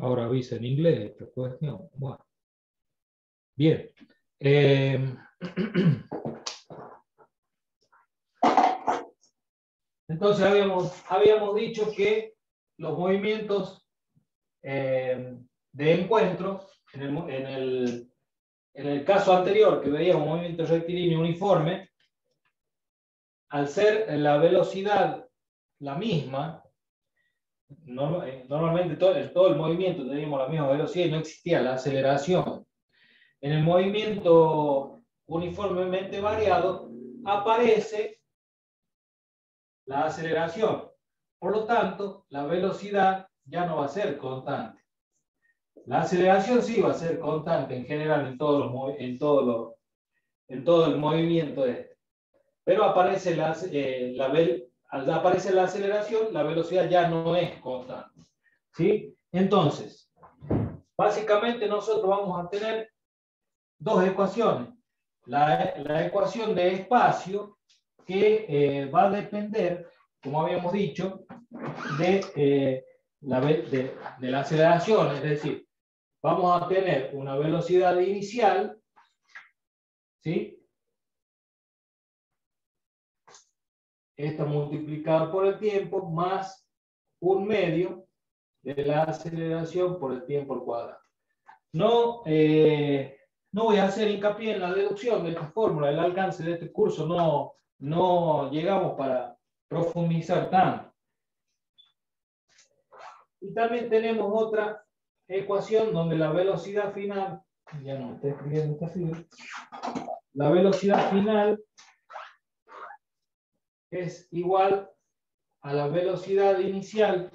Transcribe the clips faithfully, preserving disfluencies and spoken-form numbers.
Ahora avisa en inglés esta cuestión. Bueno, bien. Eh, entonces habíamos, habíamos dicho que los movimientos eh, de encuentro, en el, en, el, en el caso anterior que veíamos movimiento rectilíneo uniforme, al ser la velocidad la misma, no, normalmente todo, todo el movimiento teníamos la misma velocidad y no existía la aceleración. En el movimiento uniformemente variado aparece la aceleración. Por lo tanto, la velocidad ya no va a ser constante. La aceleración sí va a ser constante en general en, todos los, en, todo, lo, en todo el movimiento este. Pero aparece la, eh, la, al aparecer la aceleración, la velocidad ya no es constante. ¿Sí? Entonces, básicamente nosotros vamos a tener dos ecuaciones. La, la ecuación de espacio, que eh, va a depender, como habíamos dicho, de, eh, la, de, de la aceleración, es decir, vamos a tener una velocidad inicial, ¿sí? Esta multiplicada por el tiempo más un medio de la aceleración por el tiempo al cuadrado. No, eh, no voy a hacer hincapié en la deducción de esta fórmula, el alcance de este curso no, no llegamos para profundizar tanto. Y también tenemos otra ecuación donde la velocidad final, ya no me estoy escribiendo esta figura, la velocidad final es igual a la velocidad inicial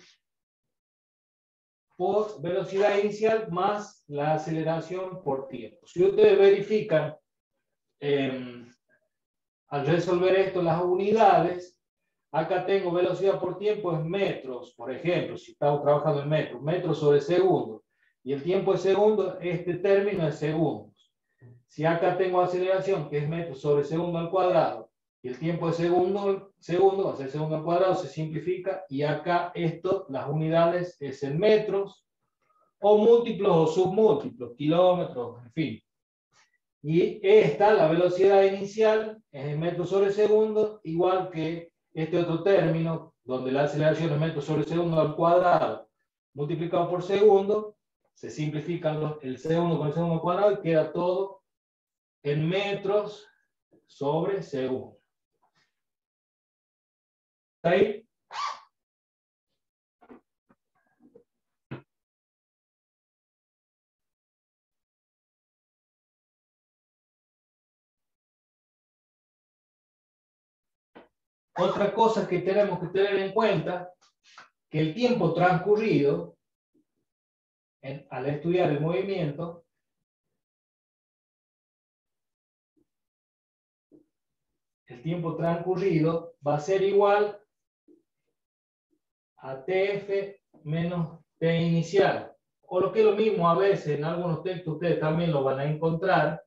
por velocidad inicial más la aceleración por tiempo. Si ustedes verifican, eh, al resolver esto las unidades, acá tengo velocidad por tiempo en metros, por ejemplo, si estamos trabajando en metros, metros sobre segundo, y el tiempo de segundo, este término es segundos. Si acá tengo aceleración, que es metros sobre segundo al cuadrado, y el tiempo de segundo, segundo va a ser segundo al cuadrado, se simplifica, y acá esto, las unidades es en metros, o múltiplos o submúltiplos, kilómetros, en fin. Y esta, la velocidad inicial, es en metros sobre segundo, igual que este otro término, donde la aceleración es metros sobre segundo al cuadrado, multiplicado por segundo, se simplifican el segundo con el segundo al cuadrado y queda todo en metros sobre segundo. ¿Está ahí? Otra cosa que tenemos que tener en cuenta, que el tiempo transcurrido en, al estudiar el movimiento, el tiempo transcurrido va a ser igual a T F menos T inicial. O lo que es lo mismo, a veces en algunos textos ustedes también lo van a encontrar,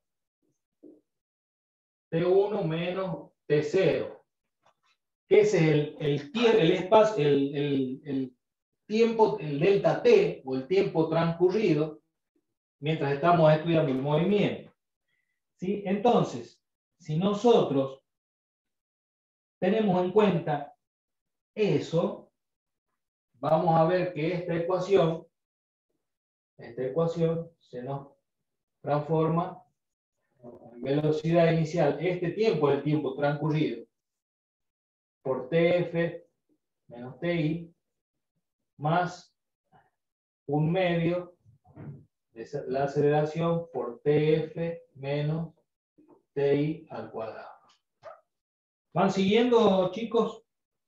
T uno menos T cero. Que ese es el, el, el espacio, el, el, el tiempo, el delta T, o el tiempo transcurrido, mientras estamos estudiando el movimiento. ¿Sí? Entonces, si nosotros tenemos en cuenta eso, vamos a ver que esta ecuación, esta ecuación se nos transforma en velocidad inicial. Este tiempo es el tiempo transcurrido por T F menos T I más un medio de la aceleración por T F menos T I al cuadrado. ¿Van siguiendo, chicos?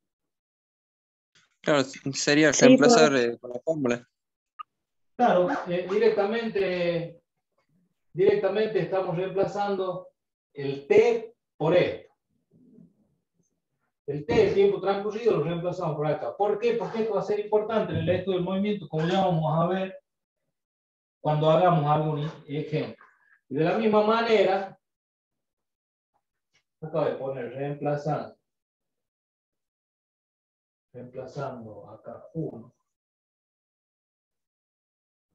Claro, sería reemplazar eh, con la fórmula. Claro, eh, directamente, directamente estamos reemplazando el T por esto. El T, el tiempo transcurrido, lo reemplazamos por acá. ¿Por qué? Porque esto va a ser importante en el estudio del movimiento, como ya vamos a ver cuando hagamos algún ejemplo. Y de la misma manera, acabo de poner reemplazando. Reemplazando acá uno.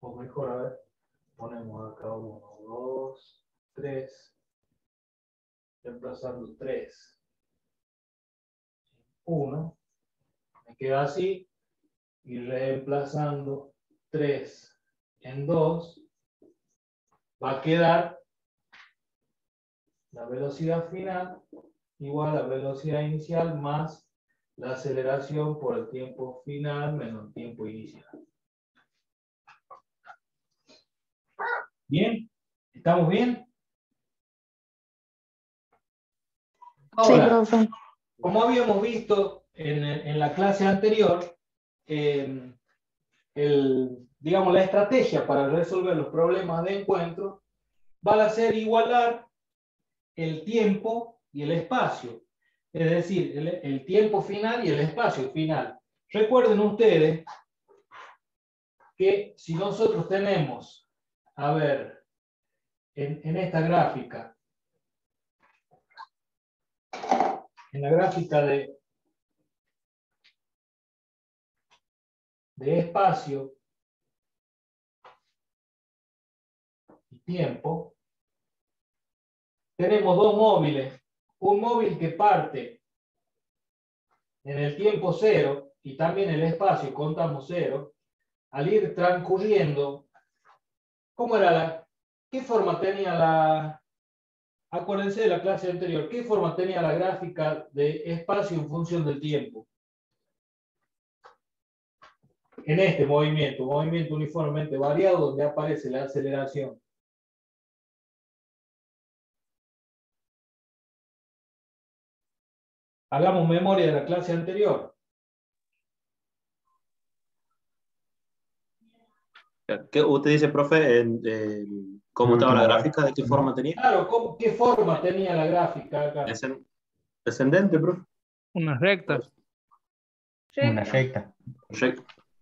O mejor, a ver, ponemos acá uno, dos, tres, reemplazando tres, uno, me queda así, y reemplazando tres en dos, va a quedar la velocidad final igual a la velocidad inicial más la aceleración por el tiempo final menos el tiempo inicial. ¿Bien? ¿Estamos bien? Ahora, sí, como habíamos visto en, en la clase anterior, eh, el, digamos, la estrategia para resolver los problemas de encuentro va a ser igualar el tiempo y el espacio. Es decir, el, el tiempo final y el espacio final. Recuerden ustedes que si nosotros tenemos, a ver, en, en esta gráfica, en la gráfica de, de espacio y tiempo, tenemos dos móviles. Un móvil que parte en el tiempo cero y también el espacio contamos cero, al ir transcurriendo, ¿cómo era la, qué forma tenía la, acuérdense de la clase anterior, qué forma tenía la gráfica de espacio en función del tiempo? En este movimiento, movimiento uniformemente variado, donde aparece la aceleración. Hagamos memoria de la clase anterior. ¿Qué usted dice, profe? En, en, ¿Cómo estaba la gráfica? ¿De qué forma tenía? Claro, ¿cómo, ¿qué forma tenía la gráfica acá? Descendente, profe. Una recta. Una recta. Recta.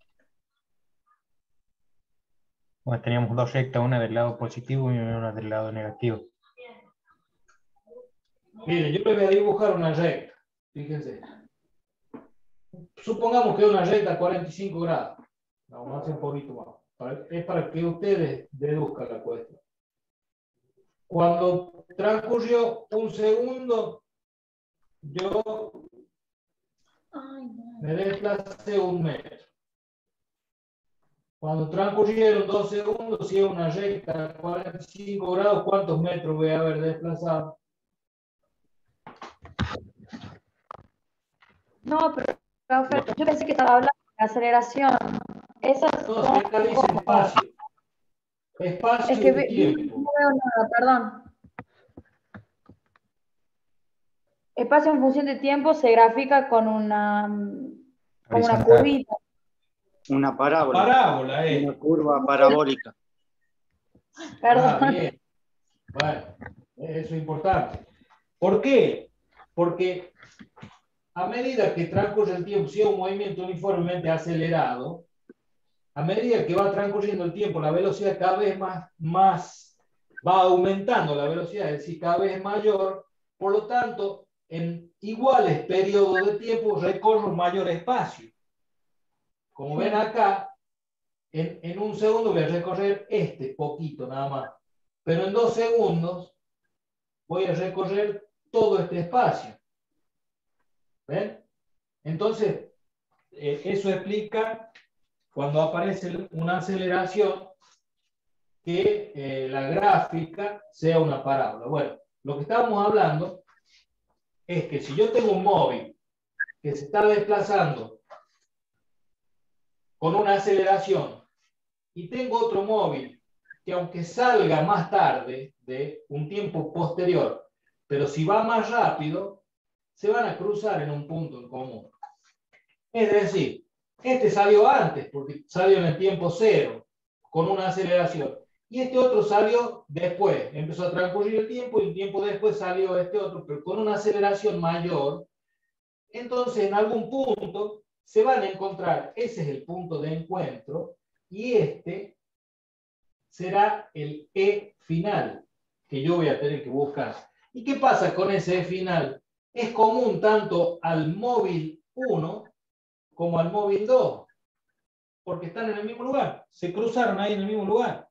Bueno, teníamos dos rectas, una del lado positivo y una del lado negativo. Mire, yo le voy a dibujar una recta. Fíjense. Supongamos que es una recta a cuarenta y cinco grados. Vamos a hacer un poquito más. Para, es para que ustedes deduzcan la cuestión. Cuando transcurrió un segundo, yo me desplacé un metro. Cuando transcurrieron dos segundos, si es una recta a cuarenta y cinco grados, ¿cuántos metros voy a haber desplazado? No, pero perfecto. Yo pensé que estaba hablando de aceleración. Esas No, son acá dice espacio. Espacio es que y ve- tiempo. no veo nada, perdón. Espacio en función de tiempo se grafica con una, con una Horizontal. curvita. Una parábola. Parábola, eh. Una curva parabólica. Perdón. Ah, bien. Bueno, eso es importante. ¿Por qué? Porque a medida que transcurre el tiempo, si es un movimiento uniformemente acelerado, a medida que va transcurriendo el tiempo, la velocidad cada vez más, más va aumentando la velocidad, es decir, cada vez mayor, por lo tanto, en iguales periodos de tiempo recorro mayor espacio. Como ven acá, en, en un segundo voy a recorrer este poquito nada más, pero en dos segundos voy a recorrer todo este espacio. ¿Ven? Entonces, eh, eso explica cuando aparece una aceleración que eh, la gráfica sea una parábola. Bueno, lo que estábamos hablando es que si yo tengo un móvil que se está desplazando con una aceleración y tengo otro móvil que aunque salga más tarde de un tiempo posterior, pero si va más rápido, se van a cruzar en un punto en común. Es decir, este salió antes, porque salió en el tiempo cero, con una aceleración. Y este otro salió después. Empezó a transcurrir el tiempo y un tiempo después salió este otro, pero con una aceleración mayor. Entonces, en algún punto se van a encontrar. Ese es el punto de encuentro. Y este será el E final, que yo voy a tener que buscar. ¿Y qué pasa con ese E final? Es común tanto al móvil uno como al móvil dos. porque están en el mismo lugar, se cruzaron ahí en el mismo lugar.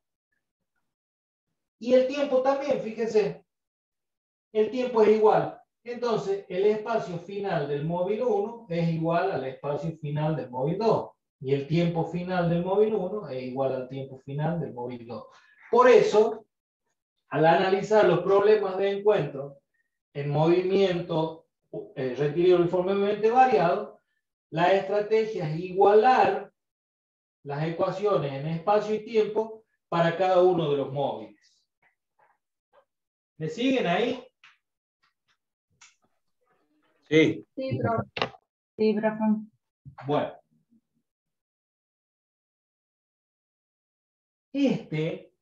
Y el tiempo también, fíjense, el tiempo es igual. Entonces, el espacio final del móvil uno es igual al espacio final del móvil dos. Y el tiempo final del móvil uno es igual al tiempo final del móvil dos. Por eso, al analizar los problemas de encuentro en movimiento eh, rectilineo uniformemente variado, la estrategia es igualar las ecuaciones en espacio y tiempo para cada uno de los móviles. ¿Me siguen ahí? Sí. Sí, profe. Sí, profe. Bueno. Este,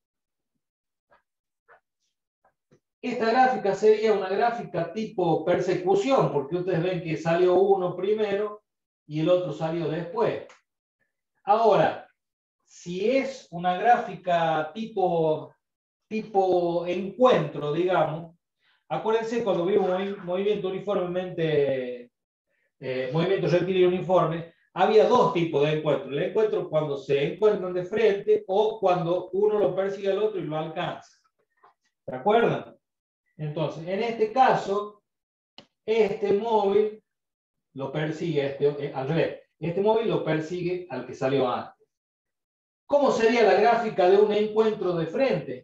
esta gráfica sería una gráfica tipo persecución, porque ustedes ven que salió uno primero y el otro salió después. Ahora, si es una gráfica tipo, tipo encuentro, digamos, acuérdense cuando vimos movimiento uniformemente, eh, movimiento rectilíneo uniforme, había dos tipos de encuentros. El encuentro cuando se encuentran de frente o cuando uno lo persigue al otro y lo alcanza. ¿Se acuerdan? Entonces, en este caso, este móvil lo persigue, este, eh, al revés, este móvil lo persigue al que salió antes. ¿Cómo sería la gráfica de un encuentro de frente?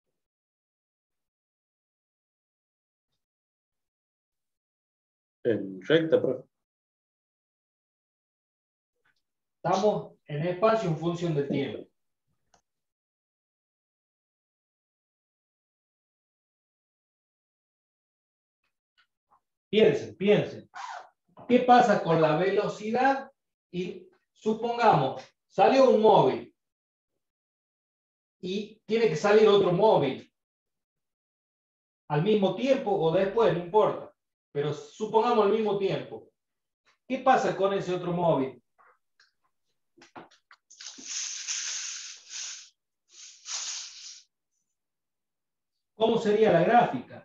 En recta, profe. Estamos en espacio en función del tiempo. Piensen, piensen. ¿Qué pasa con la velocidad? Y supongamos, salió un móvil y tiene que salir otro móvil al mismo tiempo o después, no importa. Pero supongamos al mismo tiempo. ¿Qué pasa con ese otro móvil? ¿Cómo sería la gráfica?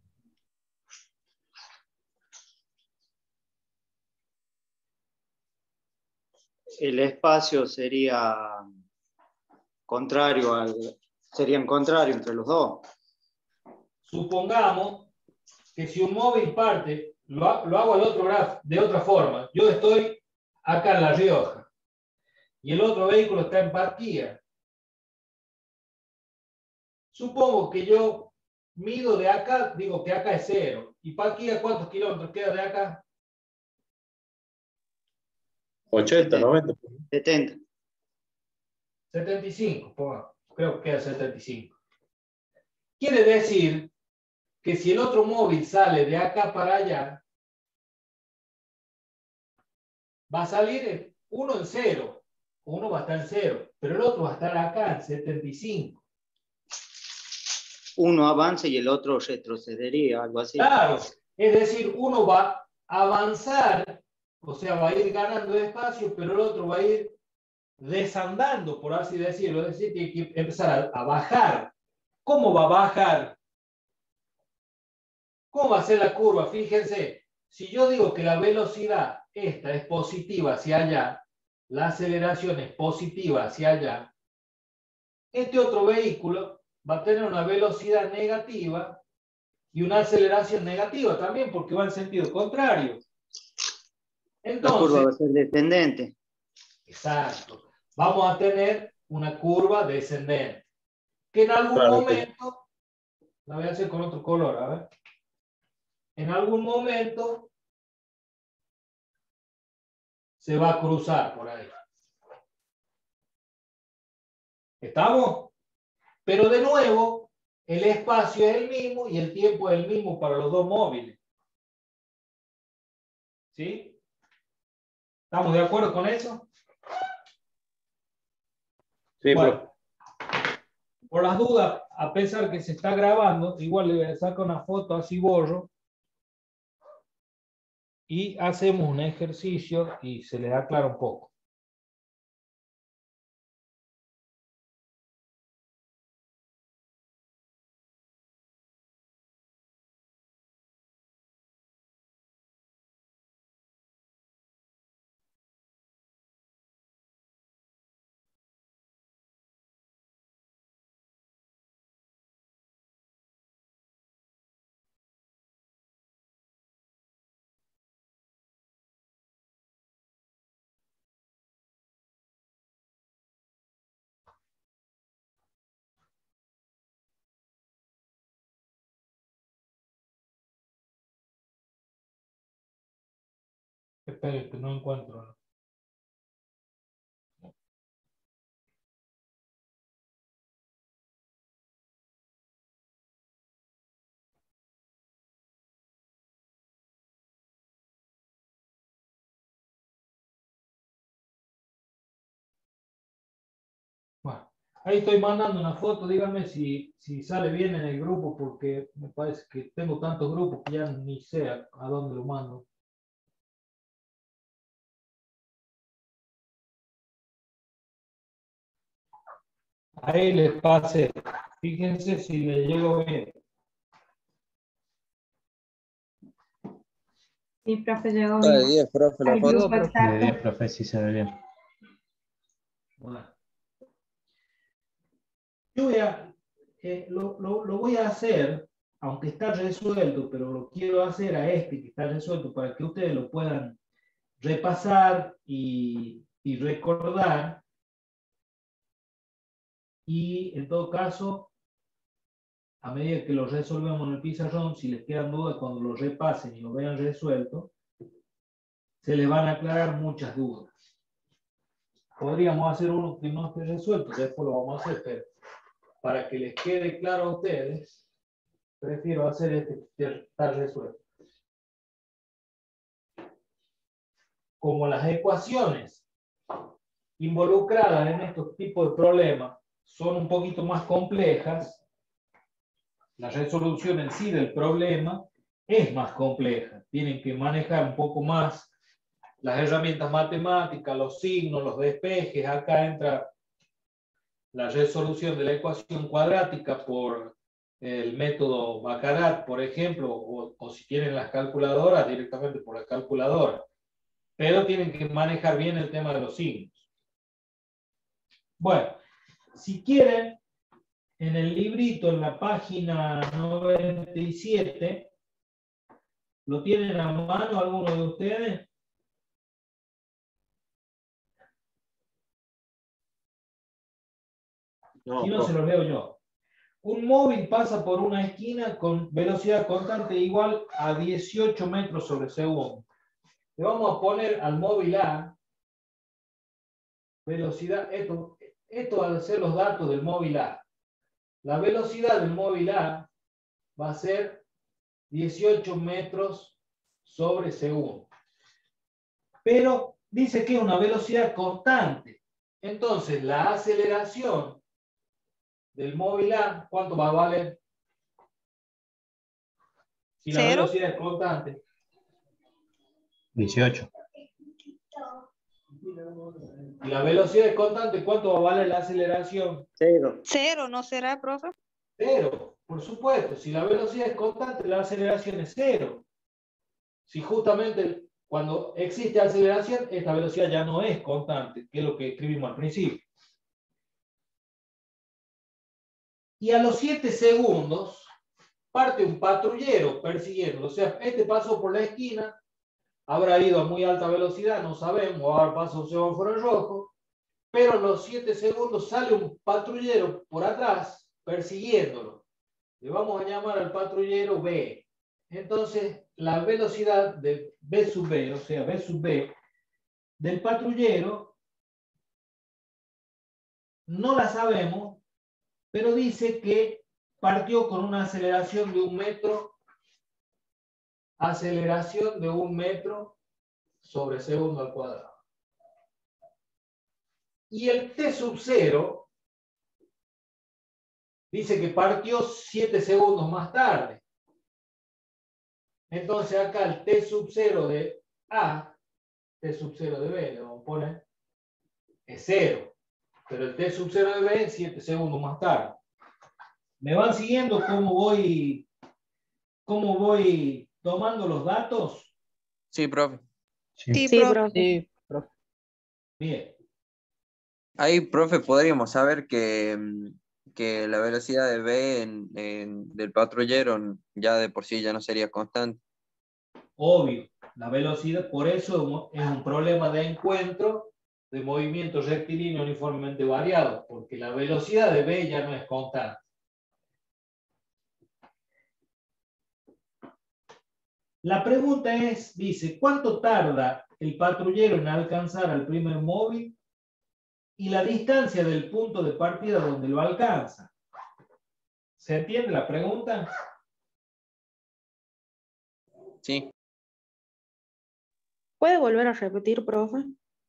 El espacio sería contrario al, serían contrario entre los dos. Supongamos que si un móvil parte, lo, ha- lo hago al otro grafo, de otra forma. Yo estoy acá en La Rioja y el otro vehículo está en Parquía. Supongo que yo mido de acá, digo que acá es cero. ¿Y Parquía cuántos kilómetros queda de acá? ochenta, noventa. setenta. setenta y cinco, ponga. Creo que queda setenta y cinco. Quiere decir que si el otro móvil sale de acá para allá, va a salir uno en cero. Uno va a estar en cero, pero el otro va a estar acá en setenta y cinco. Uno avanza y el otro retrocedería, algo así. Claro, es decir, uno va a avanzar, o sea, va a ir ganando espacio, pero el otro va a ir desandando, por así decirlo. Es decir, tiene que empezar a, a bajar. ¿Cómo va a bajar? ¿Cómo va a ser la curva? Fíjense, si yo digo que la velocidad esta es positiva hacia allá, la aceleración es positiva hacia allá, este otro vehículo va a tener una velocidad negativa y una aceleración negativa también, porque va en sentido contrario. La curva va a Entonces, ser descendente. exacto, vamos a tener una curva descendente, que en algún Claro, que- momento, la voy a hacer con otro color, a ver, en algún momento se va a cruzar por ahí. ¿Estamos? Pero de nuevo, el espacio es el mismo y el tiempo es el mismo para los dos móviles. ¿Sí? ¿Estamos de acuerdo con eso? Sí, Bueno, profe. por las dudas, a pesar que se está grabando, igual le voy a sacar una foto así borro y hacemos un ejercicio y se le aclara un poco. Espera, que no encuentro. Bueno, ahí estoy mandando una foto, díganme si, si sale bien en el grupo, porque me parece que tengo tantos grupos que ya ni sé a, a dónde lo mando. Ahí les pasé. Fíjense si le llego bien. Sí, profe, llegó Está de bien. diez, profe, la Al foto. grupo De exacto. diez, profe, sí se ve bien. Bueno. Yo voy a, eh, lo, lo, lo voy a hacer, aunque está resuelto, pero lo quiero hacer a este que está resuelto para que ustedes lo puedan repasar y, y recordar. Y en todo caso, a medida que lo resolvemos en el pizarrón, si les quedan dudas cuando lo repasen y lo vean resuelto, se les van a aclarar muchas dudas. Podríamos hacer uno que no esté resuelto, después lo vamos a hacer, pero para que les quede claro a ustedes, prefiero hacer este que está resuelto. Como las ecuaciones involucradas en estos tipos de problemas son un poquito más complejas, la resolución en sí del problema es más compleja. Tienen que manejar un poco más las herramientas matemáticas, los signos, los despejes. Acá entra la resolución de la ecuación cuadrática por el método Baccarat, por ejemplo, o, o si tienen las calculadoras, directamente por la calculadora. Pero tienen que manejar bien el tema de los signos. Bueno, si quieren, en el librito, en la página noventa y siete, ¿lo tienen a mano alguno de ustedes? No, Si no, se profe. los leo yo. Un móvil pasa por una esquina con velocidad constante igual a dieciocho metros sobre segundo. Le vamos a poner al móvil A velocidad, esto, esto van a ser los datos del móvil A. La velocidad del móvil A va a ser dieciocho metros sobre segundo. Pero dice que es una velocidad constante. Entonces, la aceleración del móvil A, ¿cuánto va a valer? Si la Cero. velocidad es constante. dieciocho. Y la velocidad es constante, ¿cuánto va a valer la aceleración? Cero. Cero, ¿no será, profe? Cero, por supuesto. Si la velocidad es constante, la aceleración es cero. Si justamente cuando existe aceleración, esta velocidad ya no es constante, que es lo que escribimos al principio. Y a los siete segundos parte un patrullero persiguiendo. O sea, este pasó por la esquina, habrá ido a muy alta velocidad, no sabemos, o habrá pasado un semáforo en rojo, pero a los siete segundos sale un patrullero por atrás persiguiéndolo. Le vamos a llamar al patrullero B. Entonces, la velocidad de B sub B, o sea, B sub B, del patrullero, no la sabemos, pero dice que partió con una aceleración de un metro, aceleración de un metro sobre segundo al cuadrado. Y el T sub cero dice que partió siete segundos más tarde. Entonces acá el T sub cero de A, T sub cero de B, le vamos a poner, es cero. Pero el T sub cero de B es siete segundos más tarde. ¿Me van siguiendo cómo voy, cómo voy tomando los datos? Sí, profe. Sí. Sí, Sí, profe. profe. Sí, profe. Bien. Ahí, profe, podríamos saber que, mm, que la velocidad de B en, en- del patrullero ya de por sí ya no sería constante. Obvio. La velocidad, por eso es un problema de encuentro de movimiento rectilíneo uniformemente variado, porque la velocidad de B ya no es constante. La pregunta es, dice, ¿cuánto tarda el patrullero en alcanzar al primer móvil y la distancia del punto de partida donde lo alcanza. ¿Se entiende la pregunta? Sí. ¿Puede volver a repetir, profe?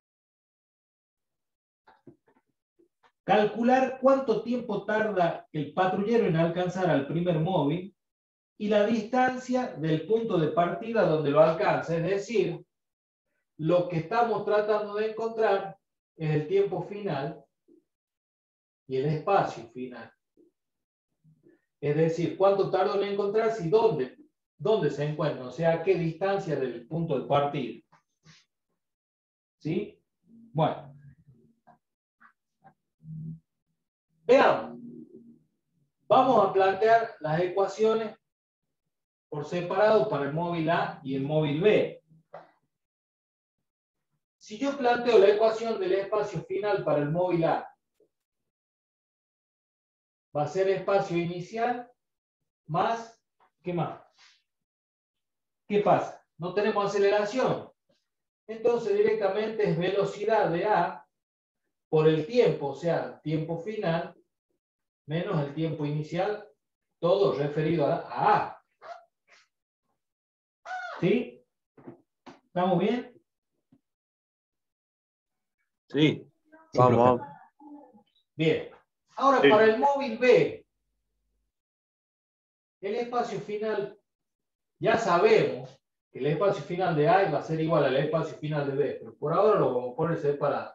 Calcular cuánto tiempo tarda el patrullero en alcanzar al primer móvil y la distancia del punto de partida donde lo alcanza. Es decir, lo que estamos tratando de encontrar es el tiempo final y el espacio final. Es decir, cuánto tarda en encontrarse y dónde, dónde se encuentra, o sea, a qué distancia del punto de partida. ¿Sí? Bueno. Veamos. Vamos a plantear las ecuaciones por separado para el móvil A y el móvil B. Si yo planteo la ecuación del espacio final para el móvil A, va a ser espacio inicial más, ¿qué más? ¿Qué pasa? No tenemos aceleración. Entonces directamente es velocidad de A por el tiempo, o sea, tiempo final, menos el tiempo inicial, todo referido a, a A. ¿Sí? ¿Estamos bien? Sí. Vamos. Bien. Ahora, Sí. para el móvil B, el espacio final, ya sabemos que el espacio final de A va a ser igual al espacio final de B, pero por ahora lo vamos a poner separado.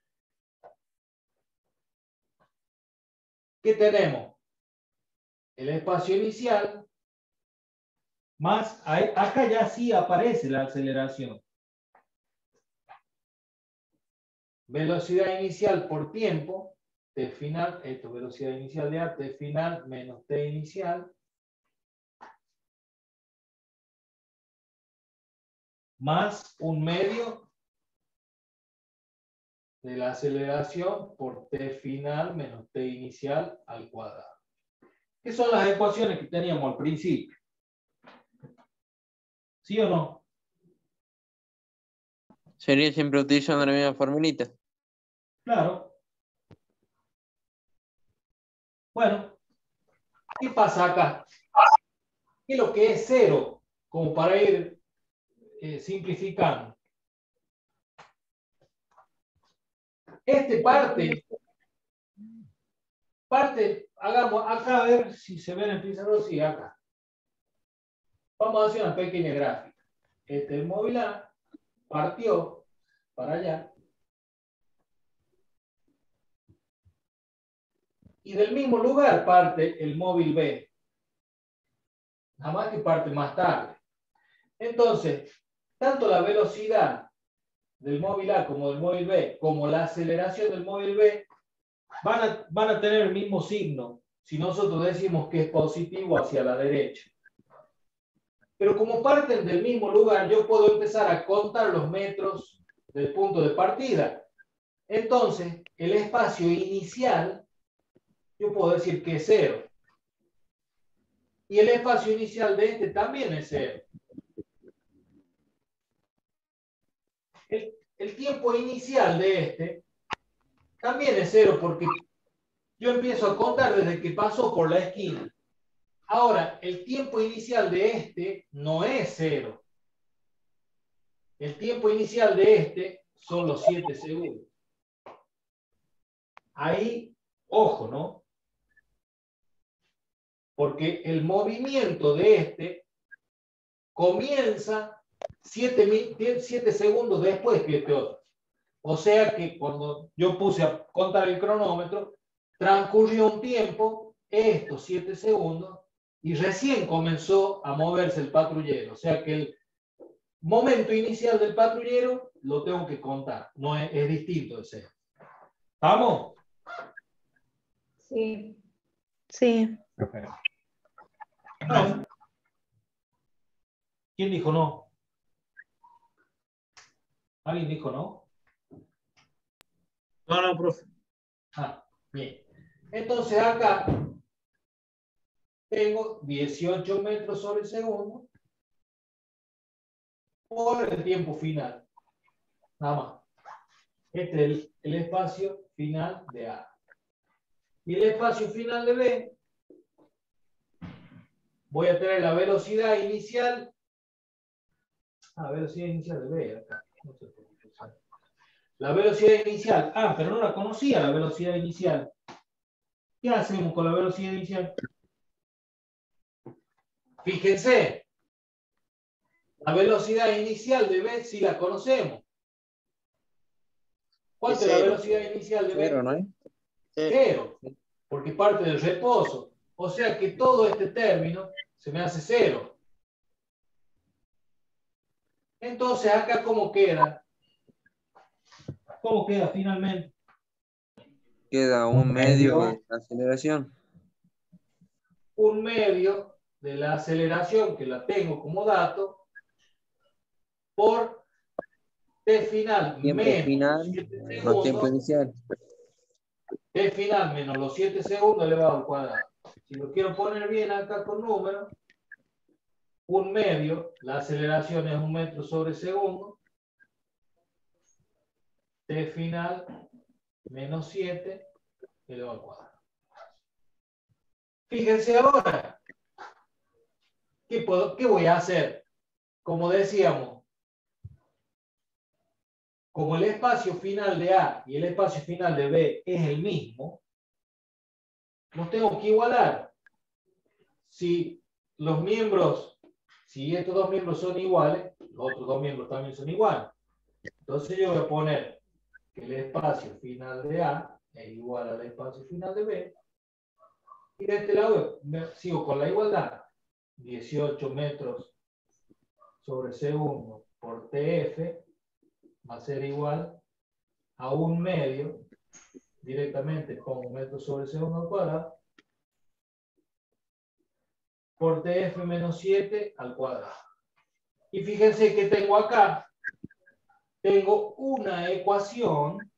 ¿Qué tenemos? El espacio inicial, más, acá ya sí aparece la aceleración. Velocidad inicial por tiempo, T final, esto, velocidad inicial de A, T final menos T inicial, más un medio de la aceleración por T final menos T inicial al cuadrado. ¿Qué son las ecuaciones que teníamos al principio? ¿Sí o no? Sería siempre utilizando la misma formulita. Claro. Bueno, ¿qué pasa acá? ¿Qué es lo que es cero? Como para ir eh, simplificando. Este parte, parte, hagamos acá a ver si se ve en el pizarrón, sí, acá. Vamos a hacer una pequeña gráfica. Este es el móvil A, partió para allá. Y del mismo lugar parte el móvil B. Nada más que parte más tarde. Entonces, tanto la velocidad del móvil A como del móvil B, como la aceleración del móvil B, van a, van a tener el mismo signo si nosotros decimos que es positivo hacia la derecha. Pero como parten del mismo lugar, yo puedo empezar a contar los metros del punto de partida. Entonces, el espacio inicial, yo puedo decir que es cero. Y el espacio inicial de este también es cero. El, el tiempo inicial de este también es cero porque yo empiezo a contar desde que pasó por la esquina. Ahora, el tiempo inicial de este no es cero. El tiempo inicial de este son los siete segundos. Ahí, ojo, ¿no? Porque el movimiento de este comienza siete segundos después que este otro. O sea que cuando yo puse a contar el cronómetro, transcurrió un tiempo, estos siete segundos, y recién comenzó a moverse el patrullero. O sea que el momento inicial del patrullero lo tengo que contar. No es, es distinto de cero. ¿Vamos? Sí. Sí. Perfecto. No. ¿Quién dijo no? ¿Alguien dijo no? No, no, profe. Ah, bien. Entonces acá tengo dieciocho metros sobre segundo por el tiempo final. Nada más. Este es el, el espacio final de A. Y el espacio final de B, voy a tener la velocidad inicial. Ah, velocidad inicial de B acá. No sé por qué usar. La velocidad inicial. Ah, pero no la conocía la velocidad inicial. ¿Qué hacemos con la velocidad inicial? Fíjense. La velocidad inicial de B sí la conocemos. ¿Cuánto es la velocidad inicial de B? Cero, ¿no es? Cero. Porque parte del reposo. O sea que todo este término se me hace cero. Entonces, acá, ¿cómo queda? ¿Cómo queda finalmente? Queda un Un medio medio. de aceleración. Un medio de la aceleración, que la tengo como dato, por T final Tiempo menos final siete más tiempo segundos. inicial. T final menos los siete segundos elevado al cuadrado. Si lo quiero poner bien acá con números, un medio, la aceleración es un metro sobre segundo. T final menos siete elevado al cuadrado. Fíjense ahora, ¿qué, puedo, ¿qué voy a hacer? Como decíamos, como el espacio final de A y el espacio final de B es el mismo, los tengo que igualar. Si los miembros, si estos dos miembros son iguales, los otros dos miembros también son iguales. Entonces yo voy a poner que el espacio final de A es igual al espacio final de B. Y de este lado me sigo con la igualdad. dieciocho metros sobre segundo por T F va a ser igual a un medio, directamente pongo metros sobre segundo al cuadrado, por T F menos siete al cuadrado. Y fíjense que tengo acá, tengo una ecuación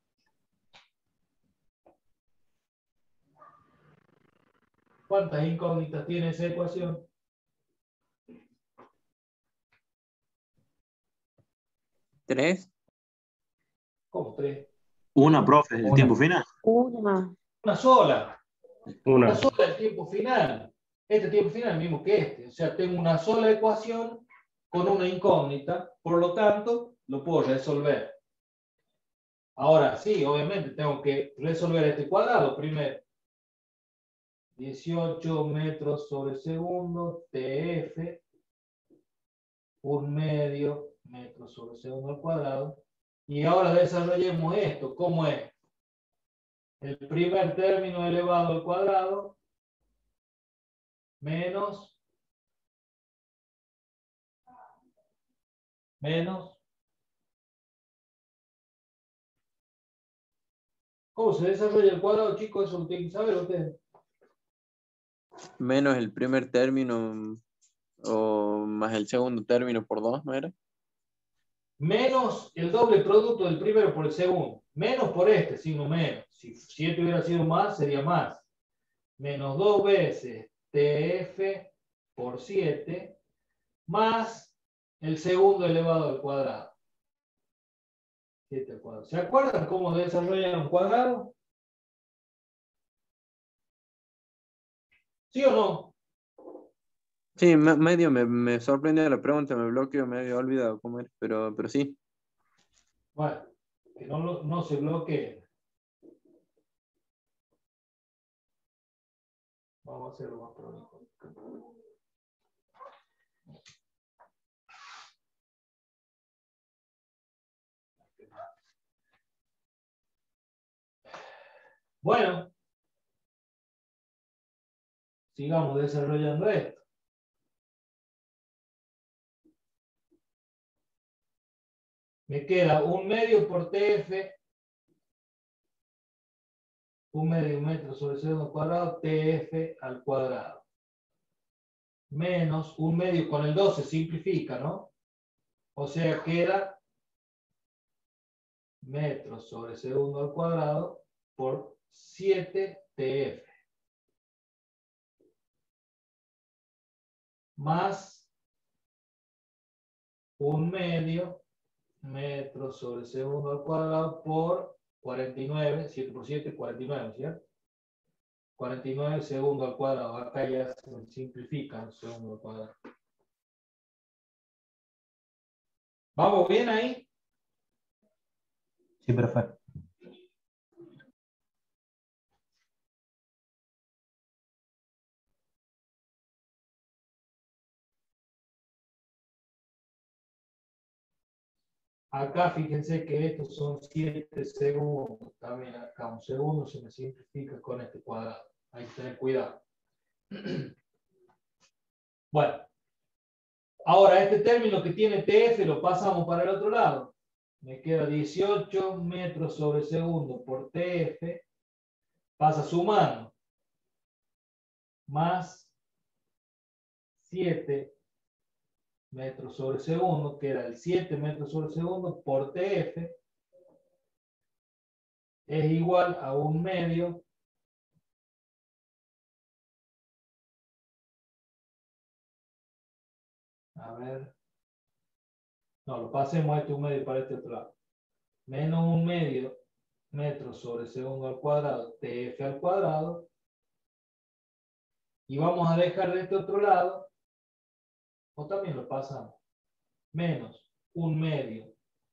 ¿cuántas incógnitas tiene esa ecuación? Tres. ¿Cómo tres? Una, profe, el Una. tiempo final. Una. Una sola. Una. Una sola el tiempo final. Este tiempo final es el mismo que este. O sea, tengo una sola ecuación con una incógnita, por lo tanto, lo puedo resolver. Ahora, sí, obviamente, tengo que resolver este cuadrado primero. dieciocho metros sobre segundo, T F, un medio metro sobre segundo al cuadrado. Y ahora desarrollemos esto. ¿Cómo es? El primer término elevado al cuadrado menos menos. ¿Cómo se desarrolla el cuadrado, chicos? Eso lo tienen que saber ustedes. Menos el primer término o más el segundo término por dos, ¿no era? Menos el doble producto del primero por el segundo. Menos por este, signo menos. Si siete hubiera sido más, sería más. Menos dos veces T F por siete más el segundo elevado al cuadrado. siete al cuadrado. ¿Se acuerdan cómo desarrollan un cuadrado? ¿Sí o no? Sí, me- medio me, me sorprendió la pregunta, me bloqueó, me había olvidado cómo era, pero, pero sí. Bueno, que no, lo- no se bloquee. Vamos a hacerlo más prolijo. Bueno, sigamos desarrollando esto. Me queda un medio por T F, un medio metro sobre segundo cuadrado, T F al cuadrado. Menos un medio con el dos se simplifica, ¿no? O sea, queda metros sobre segundo al cuadrado por siete T F. Más un medio metros sobre segundo al cuadrado por cuarenta y nueve, siete por siete, cuarenta y nueve, ¿cierto? cuarenta y nueve segundos al cuadrado. Acá ya se simplifica el segundo al cuadrado. ¿Vamos bien ahí? Sí, profe. Acá fíjense que estos son siete segundos. También acá un segundo se me simplifica con este cuadrado. Hay que tener cuidado. Bueno. Ahora, este término que tiene T F lo pasamos para el otro lado. Me queda dieciocho metros sobre segundo por T F. Pasa sumando. Más siete metros sobre segundo. Queda el siete metros sobre segundo por T F. Es igual a un medio a ver, no, lo pasemos a este un medio para este otro lado, menos un medio metro sobre segundo al cuadrado, T F al cuadrado, y vamos a dejar de este otro lado, o también lo pasamos, menos un medio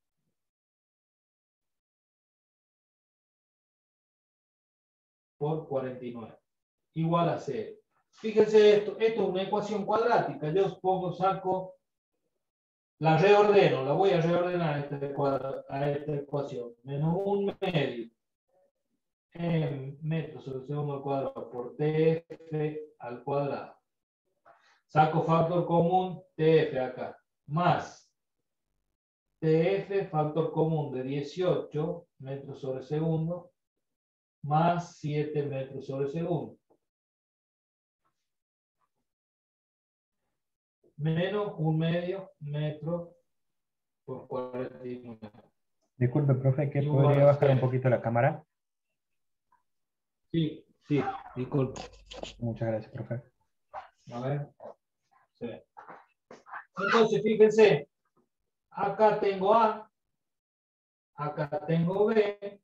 por cuarenta y nueve, igual a cero. Fíjense esto, esto es una ecuación cuadrática. Yo pongo, saco, la reordeno, la voy a reordenar a esta, a esta ecuación. Menos un medio en metros sobre segundo al cuadrado por T F al cuadrado. Saco factor común T F acá. Más T F, factor común de dieciocho metros sobre segundo, más siete metros sobre segundo. Menos un medio metro por cuarenta y nueve. Disculpe, profe, que Igual podría a bajar un cero. poquito la cámara. Sí, sí, disculpe. Muchas gracias, profe. A ver. Sí. Entonces, fíjense, acá tengo A, acá tengo B,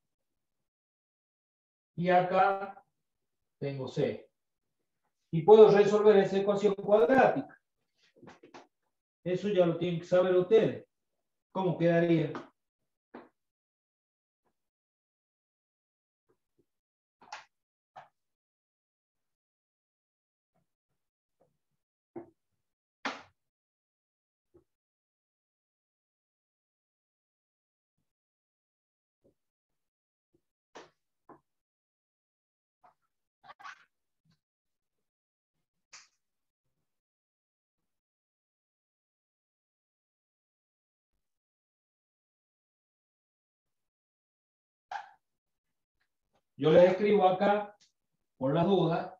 y acá tengo C. Y puedo resolver esa ecuación cuadrática. Eso ya lo tienen que saber ustedes. ¿Cómo quedaría? Yo les escribo acá, por las dudas.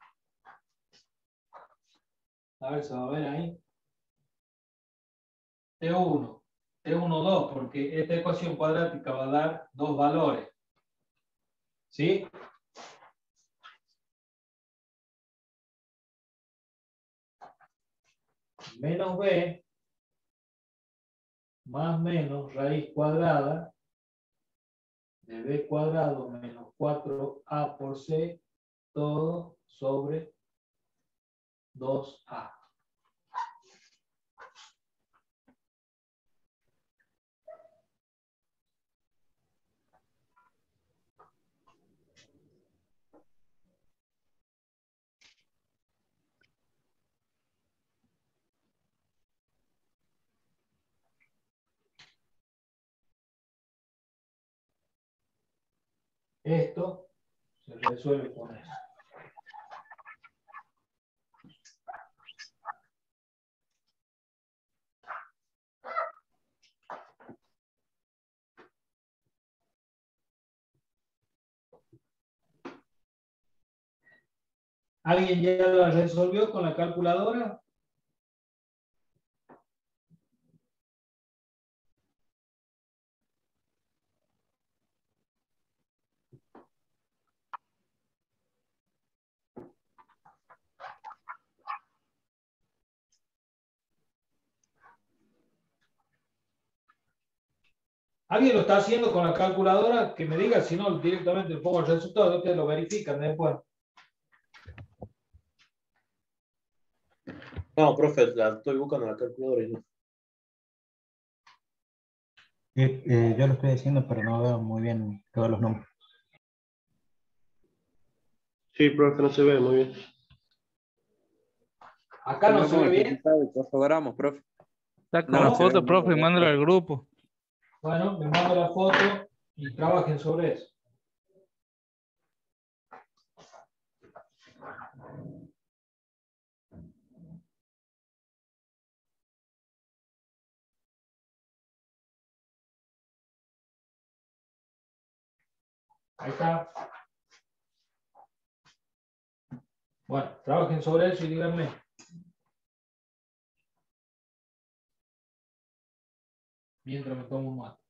A ver, se va a ver ahí. T uno, T uno, dos, porque esta ecuación cuadrática va a dar dos valores. ¿Sí? Menos B, más menos raíz cuadrada de B cuadrado menos cuatro A por C, todo sobre dos A. Esto se resuelve con eso. ¿Alguien ya lo resolvió con la calculadora? ¿Alguien lo está haciendo con la calculadora? Que me diga, si no, directamente le pongo el resultado, ustedes lo verifican después. No, profe, la estoy buscando en la calculadora y no. Eh, eh, yo lo estoy haciendo, pero no veo muy bien todos los números. Sí, profe, no se ve muy bien. Acá no se ve bien. Fotogramos, profe. Saca No, una no se foto, ve. profe, y mándala al grupo. Bueno, me mando la foto y trabajen sobre eso. Ahí está. Bueno, trabajen sobre eso y díganme. Mientras me tomo un mate.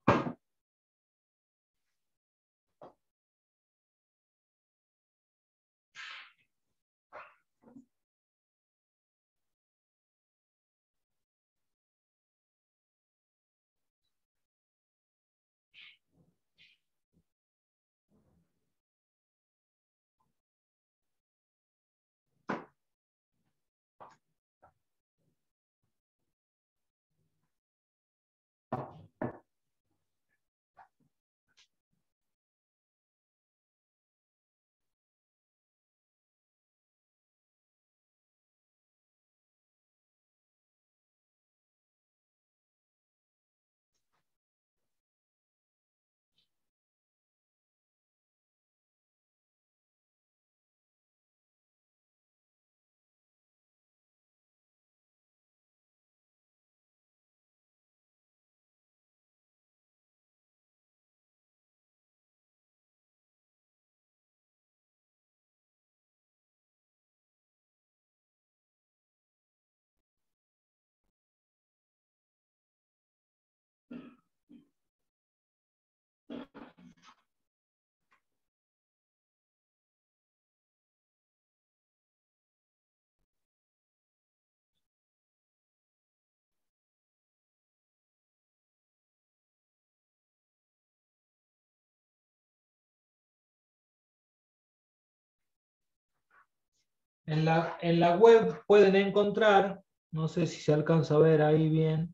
En la, en la web pueden encontrar, no sé si se alcanza a ver ahí bien.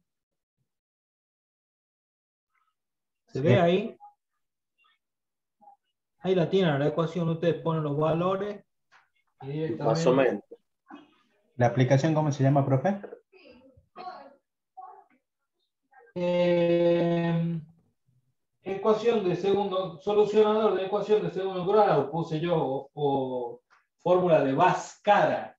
¿Se Sí. ve ahí? Ahí la tienen, la ecuación, ustedes ponen los valores y directamente... Más o menos. ¿La aplicación cómo se llama, profe? Eh, ecuación de segundo, solucionador de ecuación de segundo grado, puse yo, o, o fórmula de Bhaskara.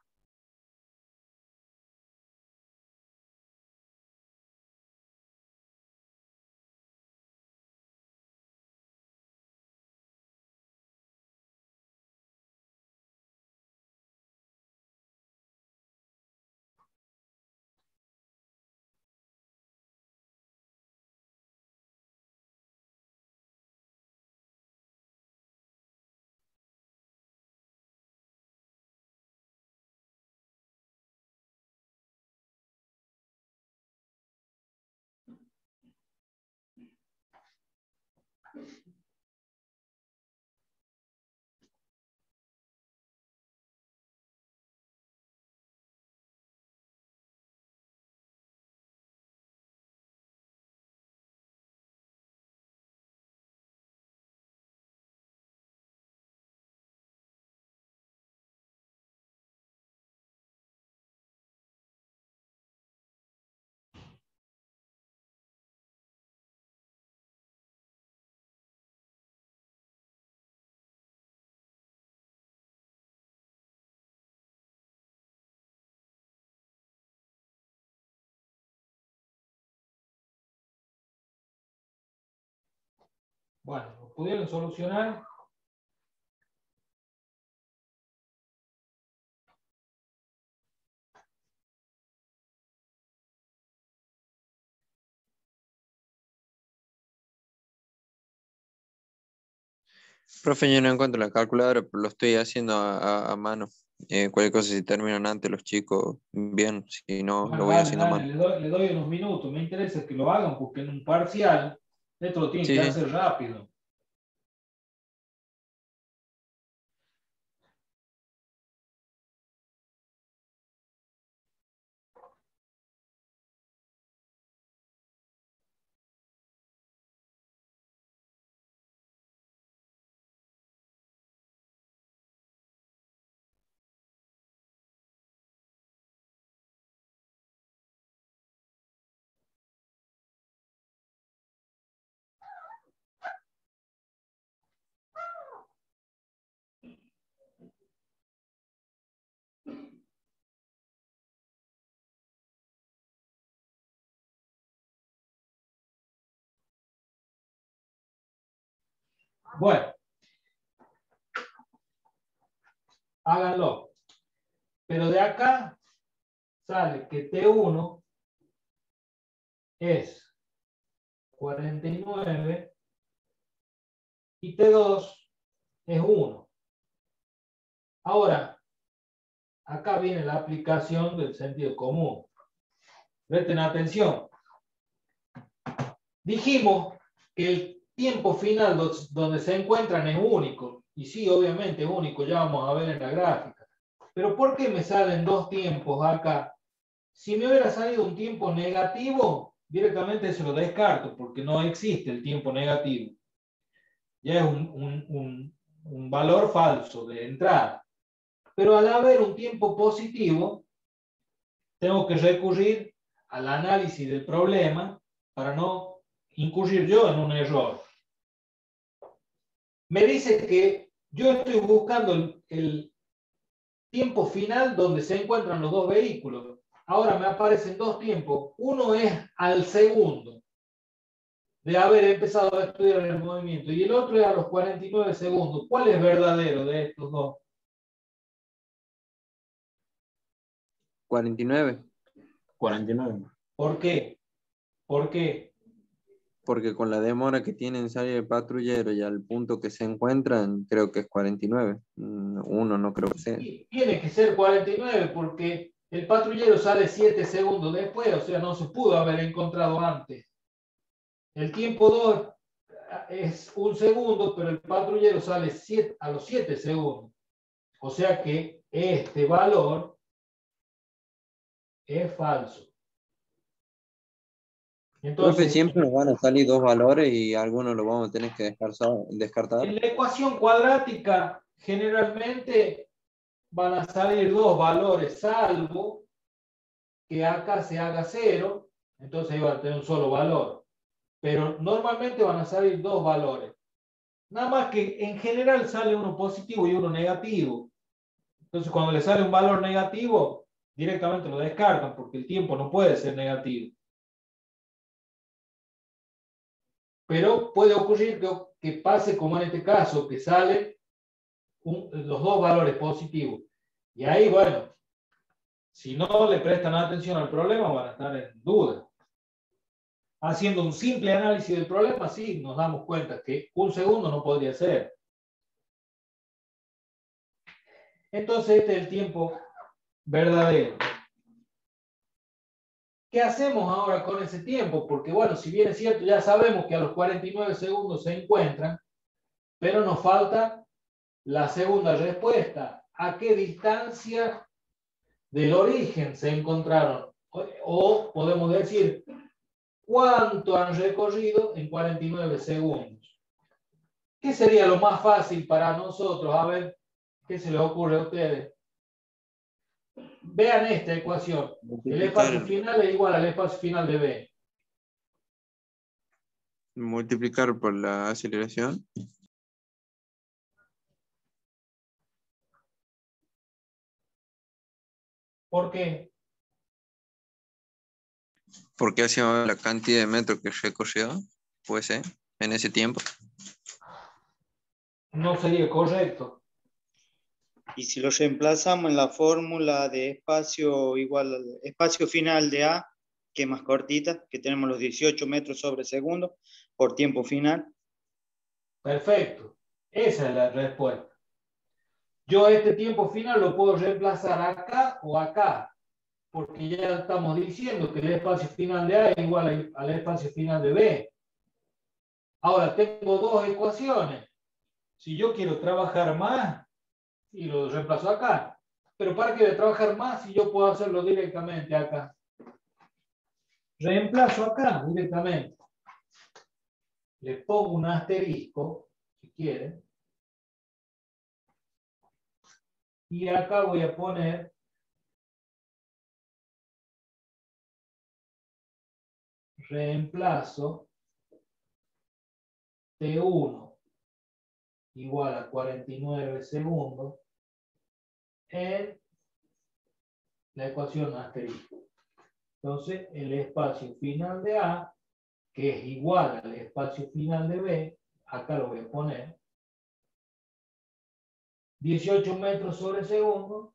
Bueno, ¿lo pudieron solucionar? Profe, yo no encuentro la calculadora, pero lo estoy haciendo a, a- a mano. Eh, cualquier cosa, si terminan antes los chicos, bien, si no, Bueno, lo voy dale, haciendo dale, mal. le doy, le doy unos minutos. Me interesa que lo hagan porque en un parcial esto lo tienen Sí, que sí. hacer rápido. Bueno, háganlo. Pero de acá sale que T uno es cuarenta y nueve y T dos es uno. Ahora, acá viene la aplicación del sentido común. Presten atención. Dijimos que el tiempo final donde se encuentran es único. Y sí, obviamente es único, ya vamos a ver en la gráfica. Pero ¿por qué me salen dos tiempos acá? Si me hubiera salido un tiempo negativo, directamente se lo descarto, porque no existe el tiempo negativo. Ya es un, un, un, un valor falso de entrada. Pero al haber un tiempo positivo, tengo que recurrir al análisis del problema para no incurrir yo en un error. Me dice que yo estoy buscando el, el tiempo final donde se encuentran los dos vehículos. Ahora me aparecen dos tiempos. Uno es al segundo de haber empezado a estudiar el movimiento y el otro es a los cuarenta y nueve segundos. ¿Cuál es verdadero de estos dos? cuarenta y nueve. cuarenta y nueve. ¿Por qué? ¿Por qué? Porque con la demora que tienen salir el patrullero y al punto que se encuentran, creo que es cuarenta y nueve. Mm, Uno no creo que sea. Y tiene que ser cuarenta y nueve porque el patrullero sale siete segundos después, o sea, no se pudo haber encontrado antes. El tiempo dos es un segundo, pero el patrullero sale siete, a los siete segundos. O sea que este valor es falso. Profe, Entonces, siempre nos van a salir dos valores y algunos los vamos a tener que descartar. descartar. en la ecuación cuadrática generalmente van a salir dos valores, salvo que acá se haga cero, entonces ahí va a tener un solo valor. Pero normalmente van a salir dos valores. Nada más que en general sale uno positivo y uno negativo. Entonces cuando le sale un valor negativo, directamente lo descartan porque el tiempo no puede ser negativo. Pero puede ocurrir que, que pase como en este caso, que salen un, los dos valores positivos. Y ahí, bueno, si no le prestan atención al problema, van a estar en duda. Haciendo un simple análisis del problema, sí, nos damos cuenta que un segundo no podría ser. Entonces, este es el tiempo verdadero. ¿Qué hacemos ahora con ese tiempo? Porque, bueno, si bien es cierto, ya sabemos que a los cuarenta y nueve segundos se encuentran, pero nos falta la segunda respuesta. ¿A qué distancia del origen se encontraron? O, o podemos decir, ¿cuánto han recorrido en cuarenta y nueve segundos? ¿Qué sería lo más fácil para nosotros? A ver, ¿qué se les ocurre a ustedes? Vean esta ecuación. El espacio final es igual al espacio final de B. Multiplicar por la aceleración. ¿Por qué? Porque hacía la cantidad de metros que recorrió, puede ser, en ese tiempo. No sería correcto. Y si lo reemplazamos en la fórmula de espacio igual al espacio final de A, que es más cortita, que tenemos los dieciocho metros sobre segundo por tiempo final. Perfecto. Esa es la respuesta. Yo este tiempo final lo puedo reemplazar acá o acá, porque ya estamos diciendo que el espacio final de A es igual al espacio final de B. Ahora tengo dos ecuaciones. Si yo quiero trabajar más, y lo reemplazo acá. Pero ¿para qué voy a trabajar más si yo puedo hacerlo directamente acá? Reemplazo acá directamente. Le pongo un asterisco, si quieren. Y acá voy a poner reemplazo T uno igual a cuarenta y nueve segundos en la ecuación asterisco. Entonces, el espacio final de A, que es igual al espacio final de B, acá lo voy a poner, dieciocho metros sobre segundo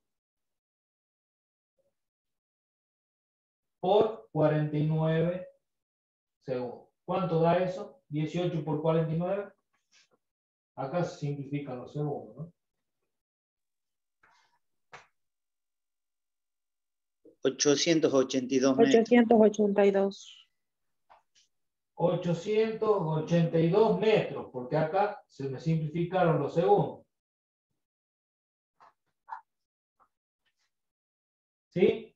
por cuarenta y nueve segundos. ¿Cuánto da eso? dieciocho por cuarenta y nueve. Acá se simplifican los segundos, ¿no? ochocientos ochenta y dos metros. ochocientos ochenta y dos. ochocientos ochenta y dos metros, porque acá se me simplificaron los segundos. ¿Sí?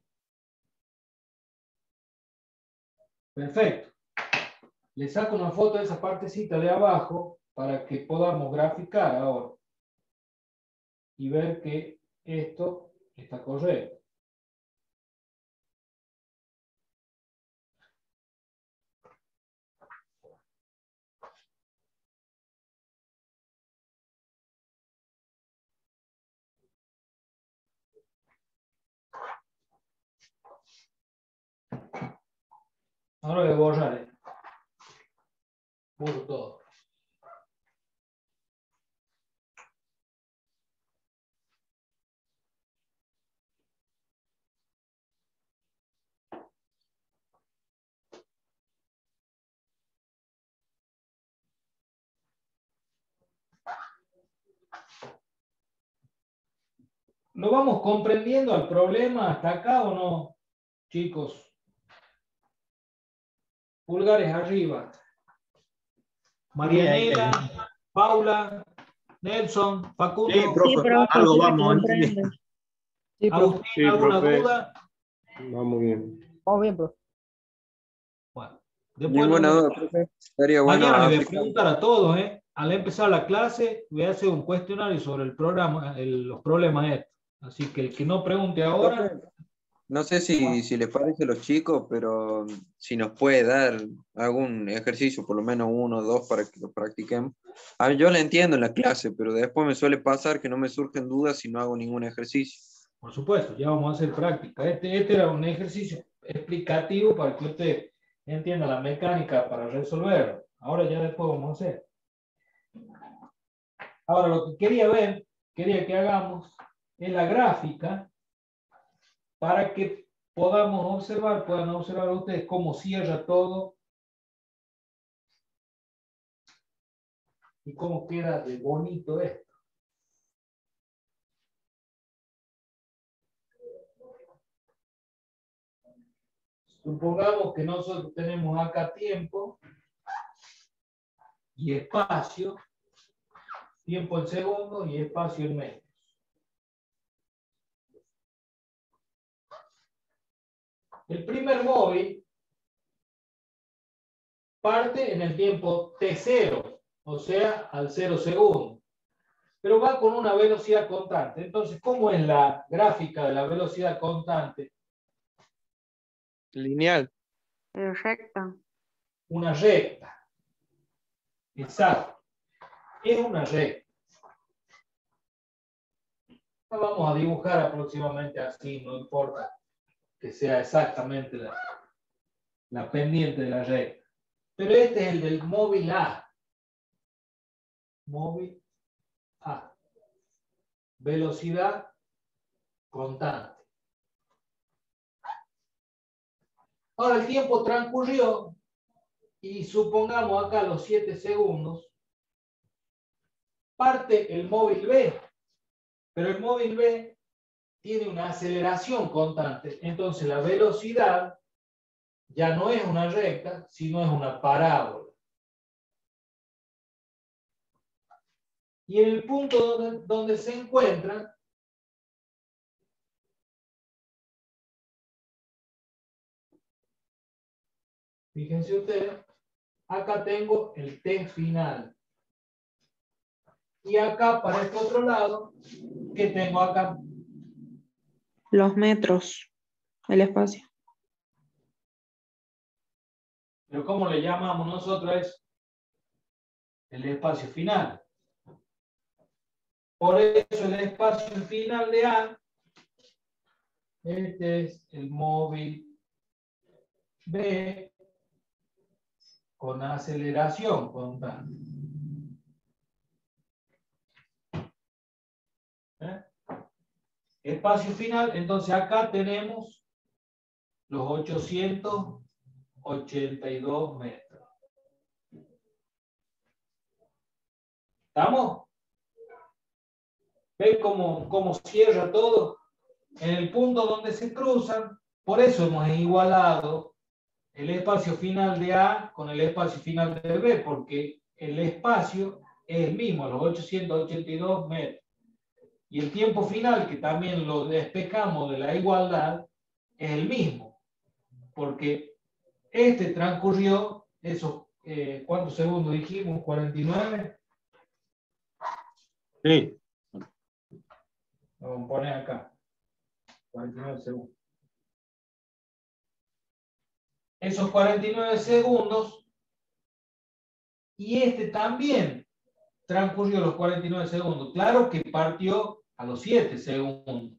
Perfecto. Le saco una foto de esa partecita de abajo para que podamos graficar ahora y ver que esto está correcto. Ahora voy a borrar esto. Borro todo. ¿Lo vamos comprendiendo al problema hasta acá o no, chicos? Pulgares arriba. Marianela, Paula, Nelson, Facundo. Sí, profe, Sí, profe, algo sí se vamos. comprende. Sí, profe. Agustín, Sí, ¿alguna profe. duda? Vamos bien. Vamos bien, profe. Bueno, después Ninguna lo- duda, profe. Estaría bueno mañana le voy a aplicar. preguntar a todos, ¿eh? Al empezar la clase, voy a hacer un cuestionario sobre el programa, el- los problemas estos. Así que el que no pregunte ahora, Profe, no sé si, si les parece a los chicos, pero si nos puede dar algún ejercicio, por lo menos uno o dos, para que lo practiquemos. A mí, yo lo entiendo en la clase, pero después me suele pasar que no me surgen dudas si no hago ningún ejercicio. por supuesto, ya vamos a hacer práctica. Este, este era un ejercicio explicativo para que usted entienda la mecánica para resolverlo. Ahora ya después vamos a hacer. Ahora lo que quería ver, quería que hagamos, es la gráfica para que podamos observar, puedan observar ustedes cómo cierra todo y cómo queda de bonito esto. Supongamos que nosotros tenemos acá tiempo y espacio, tiempo en segundos y espacio en metros. El primer móvil parte en el tiempo T cero, o sea, al cero segundo, pero va con una velocidad constante. Entonces, ¿cómo es la gráfica de la velocidad constante? Lineal. Recta. Una recta. Exacto. Es una recta. La vamos a dibujar aproximadamente así, no importa que sea exactamente la, la pendiente de la recta. Pero este es el del móvil A. Móvil A. Velocidad constante. Ahora el tiempo transcurrió y supongamos acá los siete segundos. Parte el móvil B. Pero el móvil B tiene una aceleración constante. Entonces la velocidad ya no es una recta, sino es una parábola. Y en el punto donde, donde se encuentran, fíjense ustedes, acá tengo el T final. Y acá, para este otro lado, ¿qué tengo acá? Los metros, el espacio. Pero ¿cómo le llamamos nosotros eso? El espacio final. Por eso el espacio final de A, este es el móvil B con aceleración constante. ¿Eh? Espacio final, entonces acá tenemos los ochocientos ochenta y dos metros. ¿Estamos? ¿Ven cómo, cómo cierra todo? En el punto donde se cruzan, por eso hemos igualado el espacio final de A con el espacio final de B, porque el espacio es el mismo, los ochocientos ochenta y dos metros. Y el tiempo final, que también lo despejamos de la igualdad, es el mismo, porque este transcurrió esos, eh, ¿cuántos segundos dijimos? ¿cuarenta y nueve? Sí. Lo vamos a poner acá. cuarenta y nueve segundos. Esos cuarenta y nueve segundos, y este también transcurrió los cuarenta y nueve segundos. Claro que partió a los siete segundos.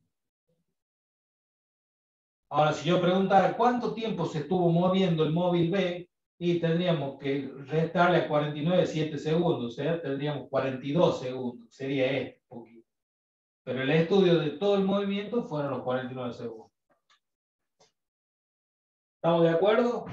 Ahora, si yo preguntara cuánto tiempo se estuvo moviendo el móvil B, y tendríamos que restarle a cuarenta y nueve, siete segundos, o sea, tendríamos cuarenta y dos segundos, sería este poquito. Pero el estudio de todo el movimiento fueron los cuarenta y nueve segundos. ¿Estamos de acuerdo?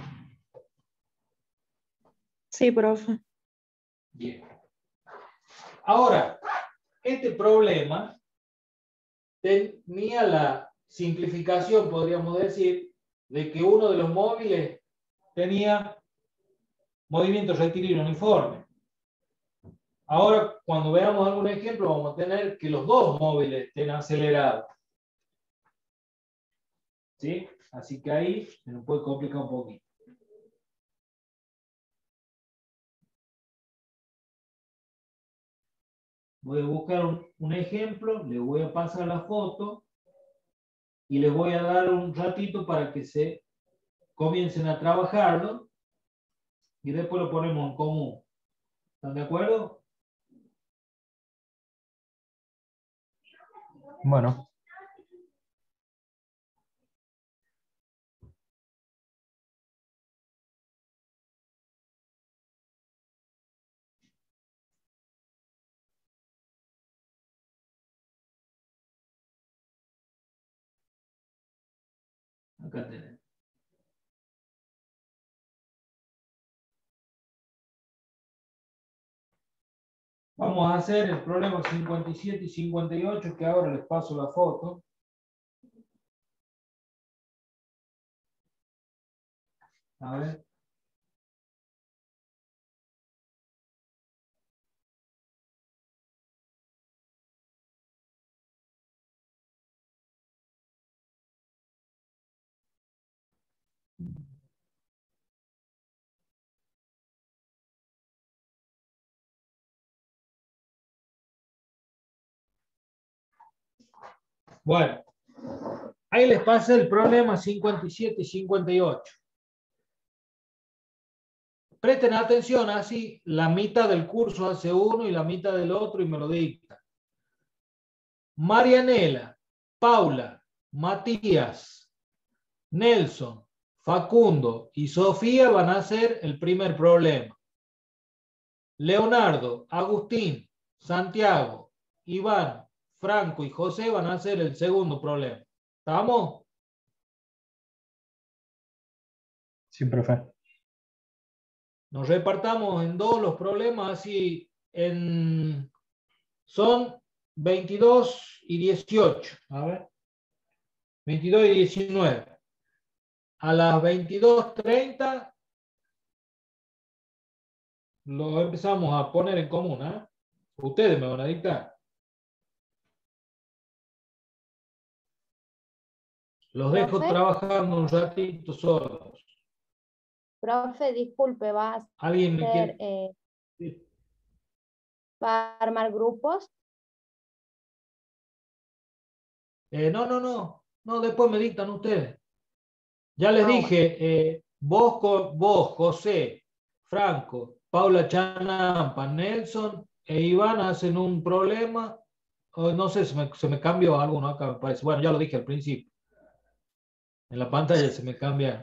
Sí, profe. Bien. Ahora, este problema tenía la simplificación, podríamos decir, de que uno de los móviles tenía movimiento rectilíneo uniforme. Ahora, cuando veamos algún ejemplo, vamos a tener que los dos móviles estén acelerados. ¿Sí? Así que ahí se nos puede complicar un poquito. Voy a buscar un, un ejemplo, le voy a pasar la foto y les voy a dar un ratito para que se comiencen a trabajarlo y después lo ponemos en común. ¿Están de acuerdo? Bueno. Acá tenemos. Vamos a hacer el problema cincuenta y siete y cincuenta y ocho, que ahora les paso la foto. A ver. Bueno, ahí les pasa el problema cincuenta y siete y cincuenta y ocho. Presten atención, así la mitad del curso hace uno y la mitad del otro y me lo dicta. Marianela, Paula, Matías, Nelson, Facundo y Sofía van a hacer el primer problema. Leonardo, Agustín, Santiago, Iván, Franco y José van a hacer el segundo problema. ¿Estamos? Sí, profe. Nos repartamos en dos los problemas, así en... son veintidós y dieciocho. A ver. veintidós y diecinueve. A las veintidós treinta lo empezamos a poner en común. ¿eh? Ustedes me van a dictar. Los dejo Profe. trabajando un ratito solos. Profe, disculpe, ¿va a ¿Alguien me hacer, quiere? eh, va a armar grupos? Eh, no, no, no. No, después me dictan ustedes. Ya les Ah, bueno. dije, eh, vos, co- vos, José, Franco, Paula Chanampa, Nelson e Iván hacen un problema. Oh, no sé, se me, se me cambió algo, ¿no? Acá me parece. Bueno, ya lo dije al principio. En la pantalla se me cambia.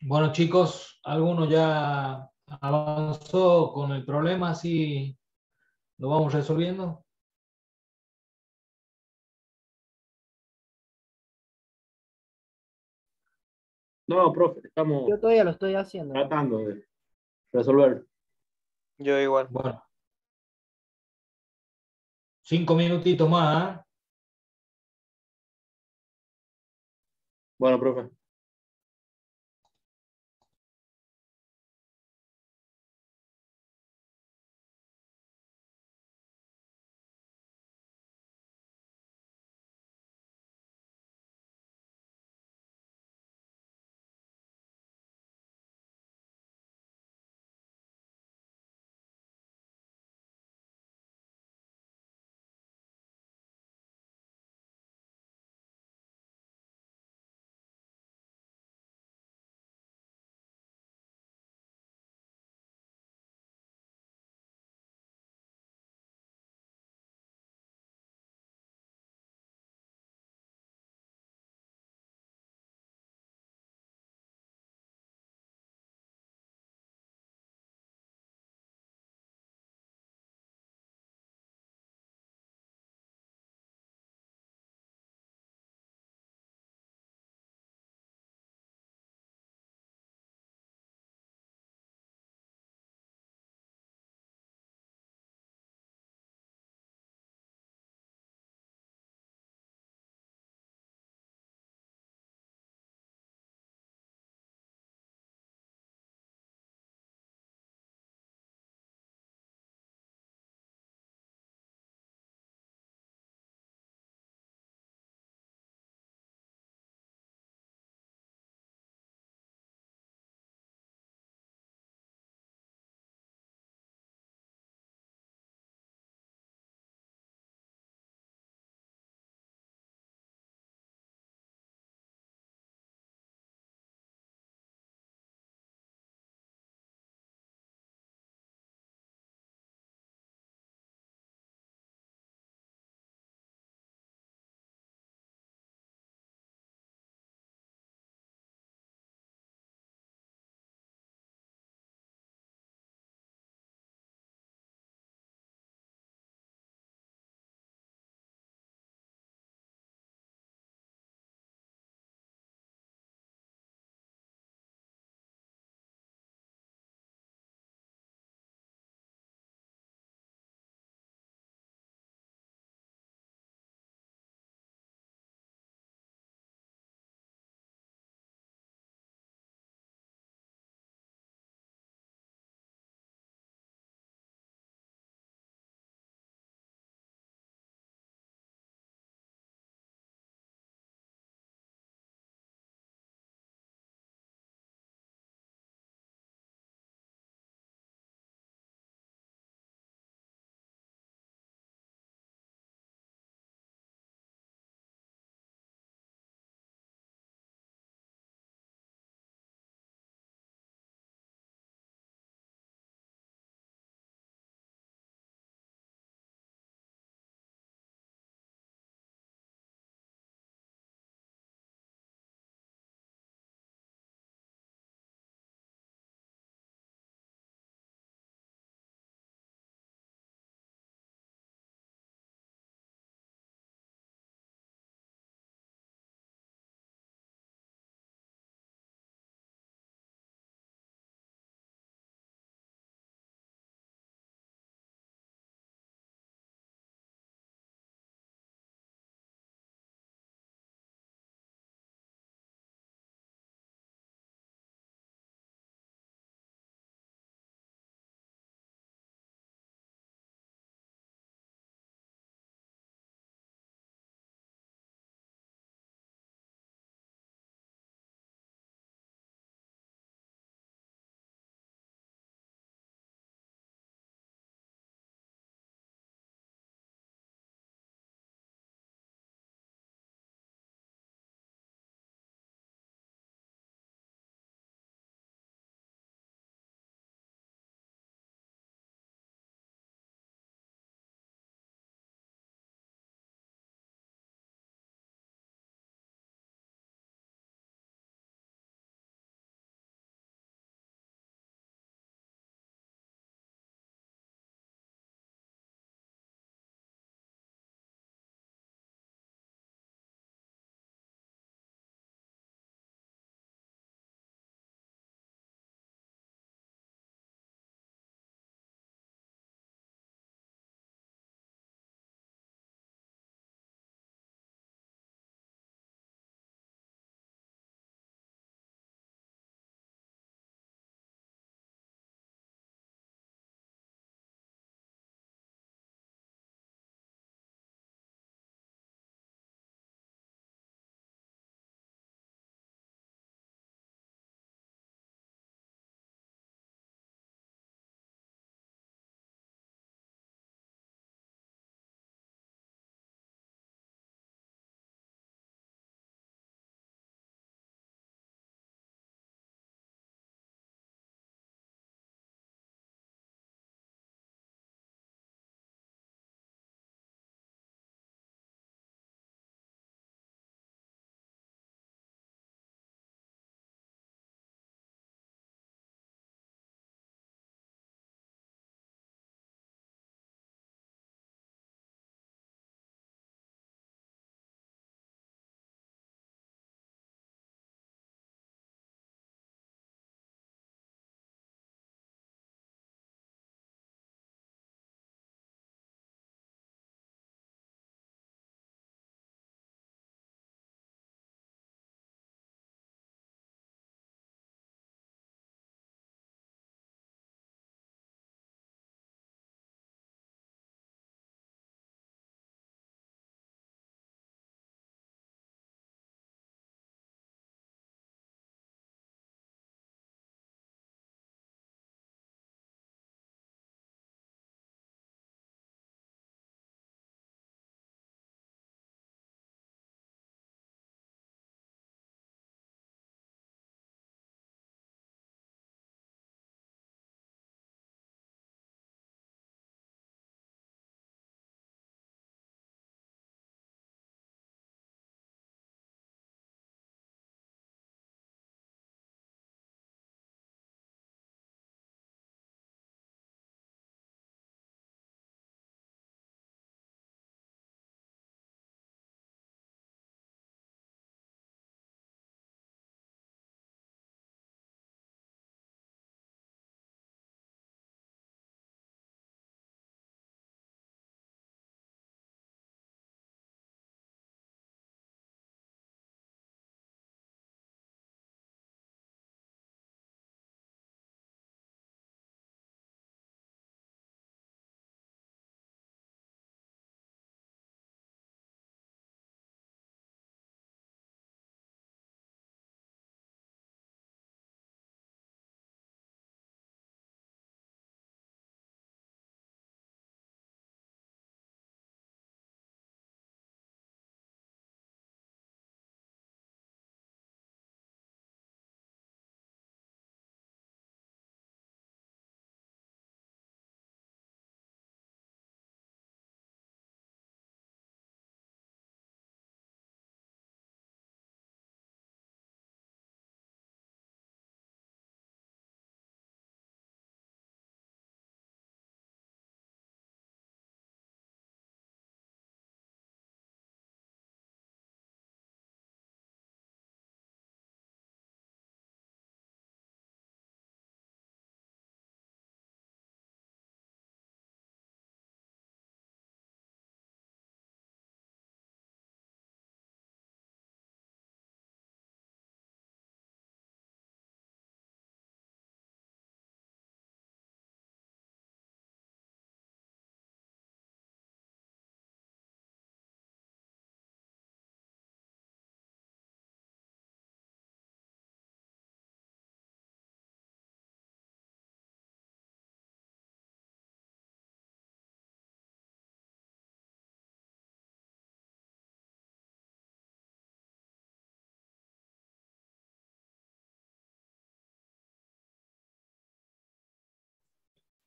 Bueno, chicos, ¿alguno ya avanzó con el problema? ¿Así lo vamos resolviendo? No, profe, estamos Yo todavía lo estoy haciendo. tratando de resolver. Yo igual. Bueno, cinco minutitos más, ¿eh? Bueno, profe.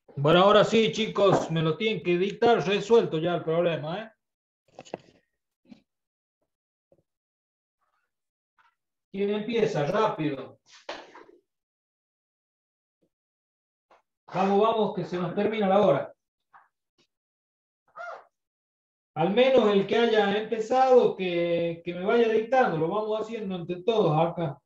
Bueno, ahora sí, chicos, me lo tienen que dictar, resuelto ya el problema, ¿eh? ¿Quién empieza? Rápido. Vamos, vamos, que se nos termina la hora. Al menos el que haya empezado, que, que me vaya dictando, lo vamos haciendo entre todos acá.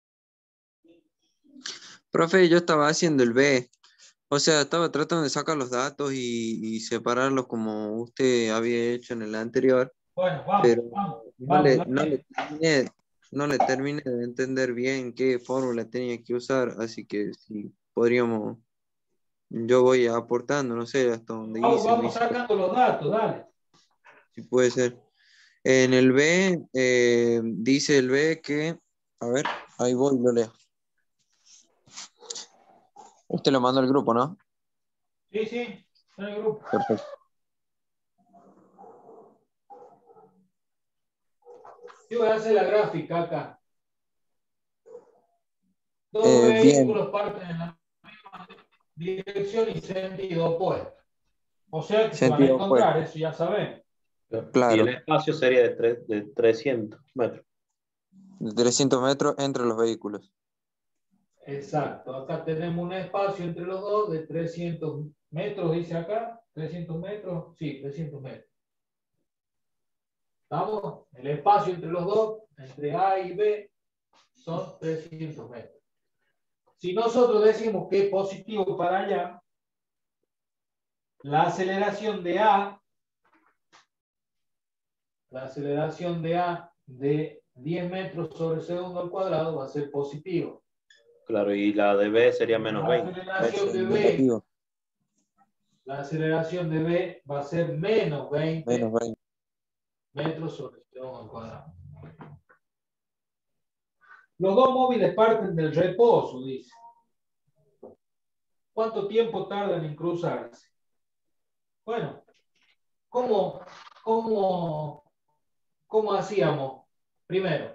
Profe, yo estaba haciendo el B. O sea, estaba tratando de sacar los datos y, y separarlos como usted había hecho en el anterior, Bueno, vamos, pero vamos, no vamos. le, la no le vez. terminé, no le terminé de entender bien qué fórmula tenía que usar, así que si podríamos, yo voy aportando, no sé, hasta donde Vamos, hice, lo vamos hice, sacando los datos, dale. si puede ser. En el B, eh, dice el B que, a ver, ahí voy, lo leo. Usted lo mandó al grupo, ¿no? Sí, sí, en el grupo. Perfecto. Yo voy a hacer la gráfica acá. Dos Eh, bien, vehículos parten en la misma dirección y sentido opuesto. O sea que se van a sentido opuesto, encontrar, eso ya saben. Y el claro, espacio sería de, tre- de trescientos metros. de trescientos metros entre los vehículos. Exacto. Acá tenemos un espacio entre los dos de trescientos metros, dice acá. trescientos metros, sí, trescientos metros. ¿Estamos? El espacio entre los dos, entre A y B, son trescientos metros. Si nosotros decimos que es positivo para allá, la aceleración de A, la aceleración de A de diez metros sobre segundo al cuadrado va a ser positivo. Claro, y la de B sería menos La veinte. aceleración de B, Negativo, la aceleración de B va a ser menos veinte menos veinte. metros sobre segundo al cuadrado. Los dos móviles parten del reposo, dice. ¿Cuánto tiempo tardan en cruzarse? Bueno, ¿cómo, cómo, cómo hacíamos? Primero,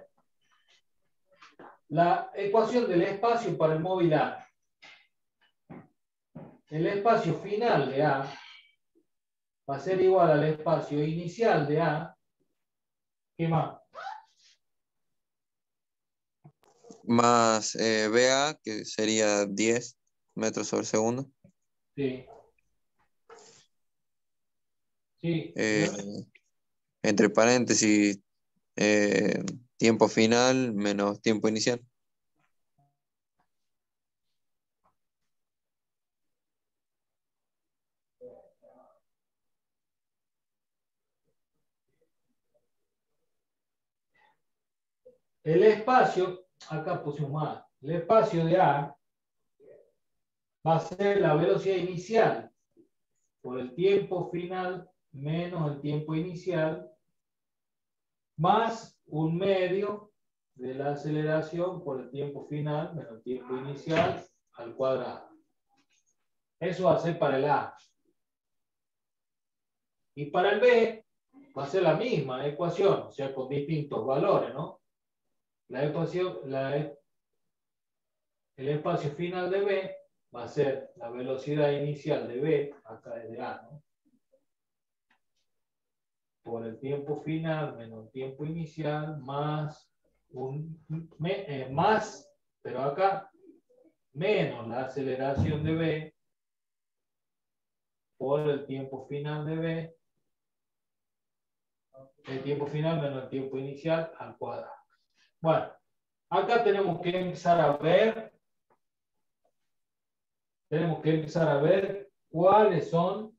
la ecuación del espacio para el móvil A. El espacio final de A va a ser igual al espacio inicial de A. ¿Qué más? Más eh, B A, que sería diez metros sobre segundo. Sí. Sí. Eh, entre paréntesis, eh, tiempo final menos tiempo inicial. El espacio, acá pusimos más, el espacio de A va a ser la velocidad inicial por el tiempo final menos el tiempo inicial más un medio de la aceleración por el tiempo final menos el tiempo inicial al cuadrado. Eso va a ser para el A. Y para el B va a ser la misma ecuación, o sea, con distintos valores, ¿no? La ecuación, la, el espacio final de B va a ser la velocidad inicial de B, acá es de A, ¿no? Por el tiempo final menos el tiempo inicial más, un, me, eh, más, pero acá menos la aceleración de B por el tiempo final de B, el tiempo final menos el tiempo inicial al cuadrado. Bueno, acá tenemos que empezar a ver, tenemos que empezar a ver cuáles son.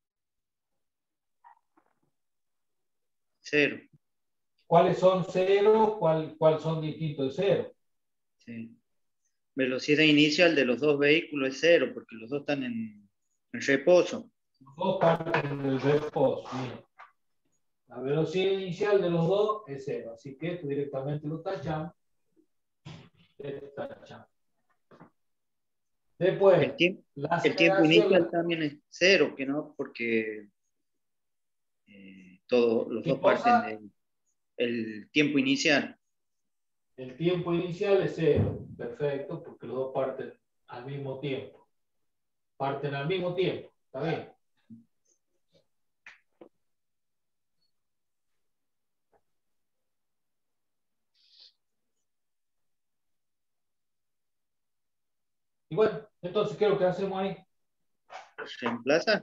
Cero. ¿Cuáles son cero? ¿Cuál, cuál son distintos de cero? Sí. Velocidad inicial de los dos vehículos es cero, porque los dos están en, en reposo. Los dos parten del reposo. Mira. La velocidad inicial de los dos es cero. Así que esto directamente lo tachamos. Esto tachamos. Después, El tiempo, la el tiempo inicial aceleración. también es cero, que no, porque eh, todo, los ¿Qué dos parten cosa? del tiempo inicial. El tiempo inicial es cero. Perfecto, porque los dos parten al mismo tiempo. parten al mismo tiempo. ¿Está bien? Y bueno, entonces, ¿qué es lo que hacemos ahí? ¿Reemplaza?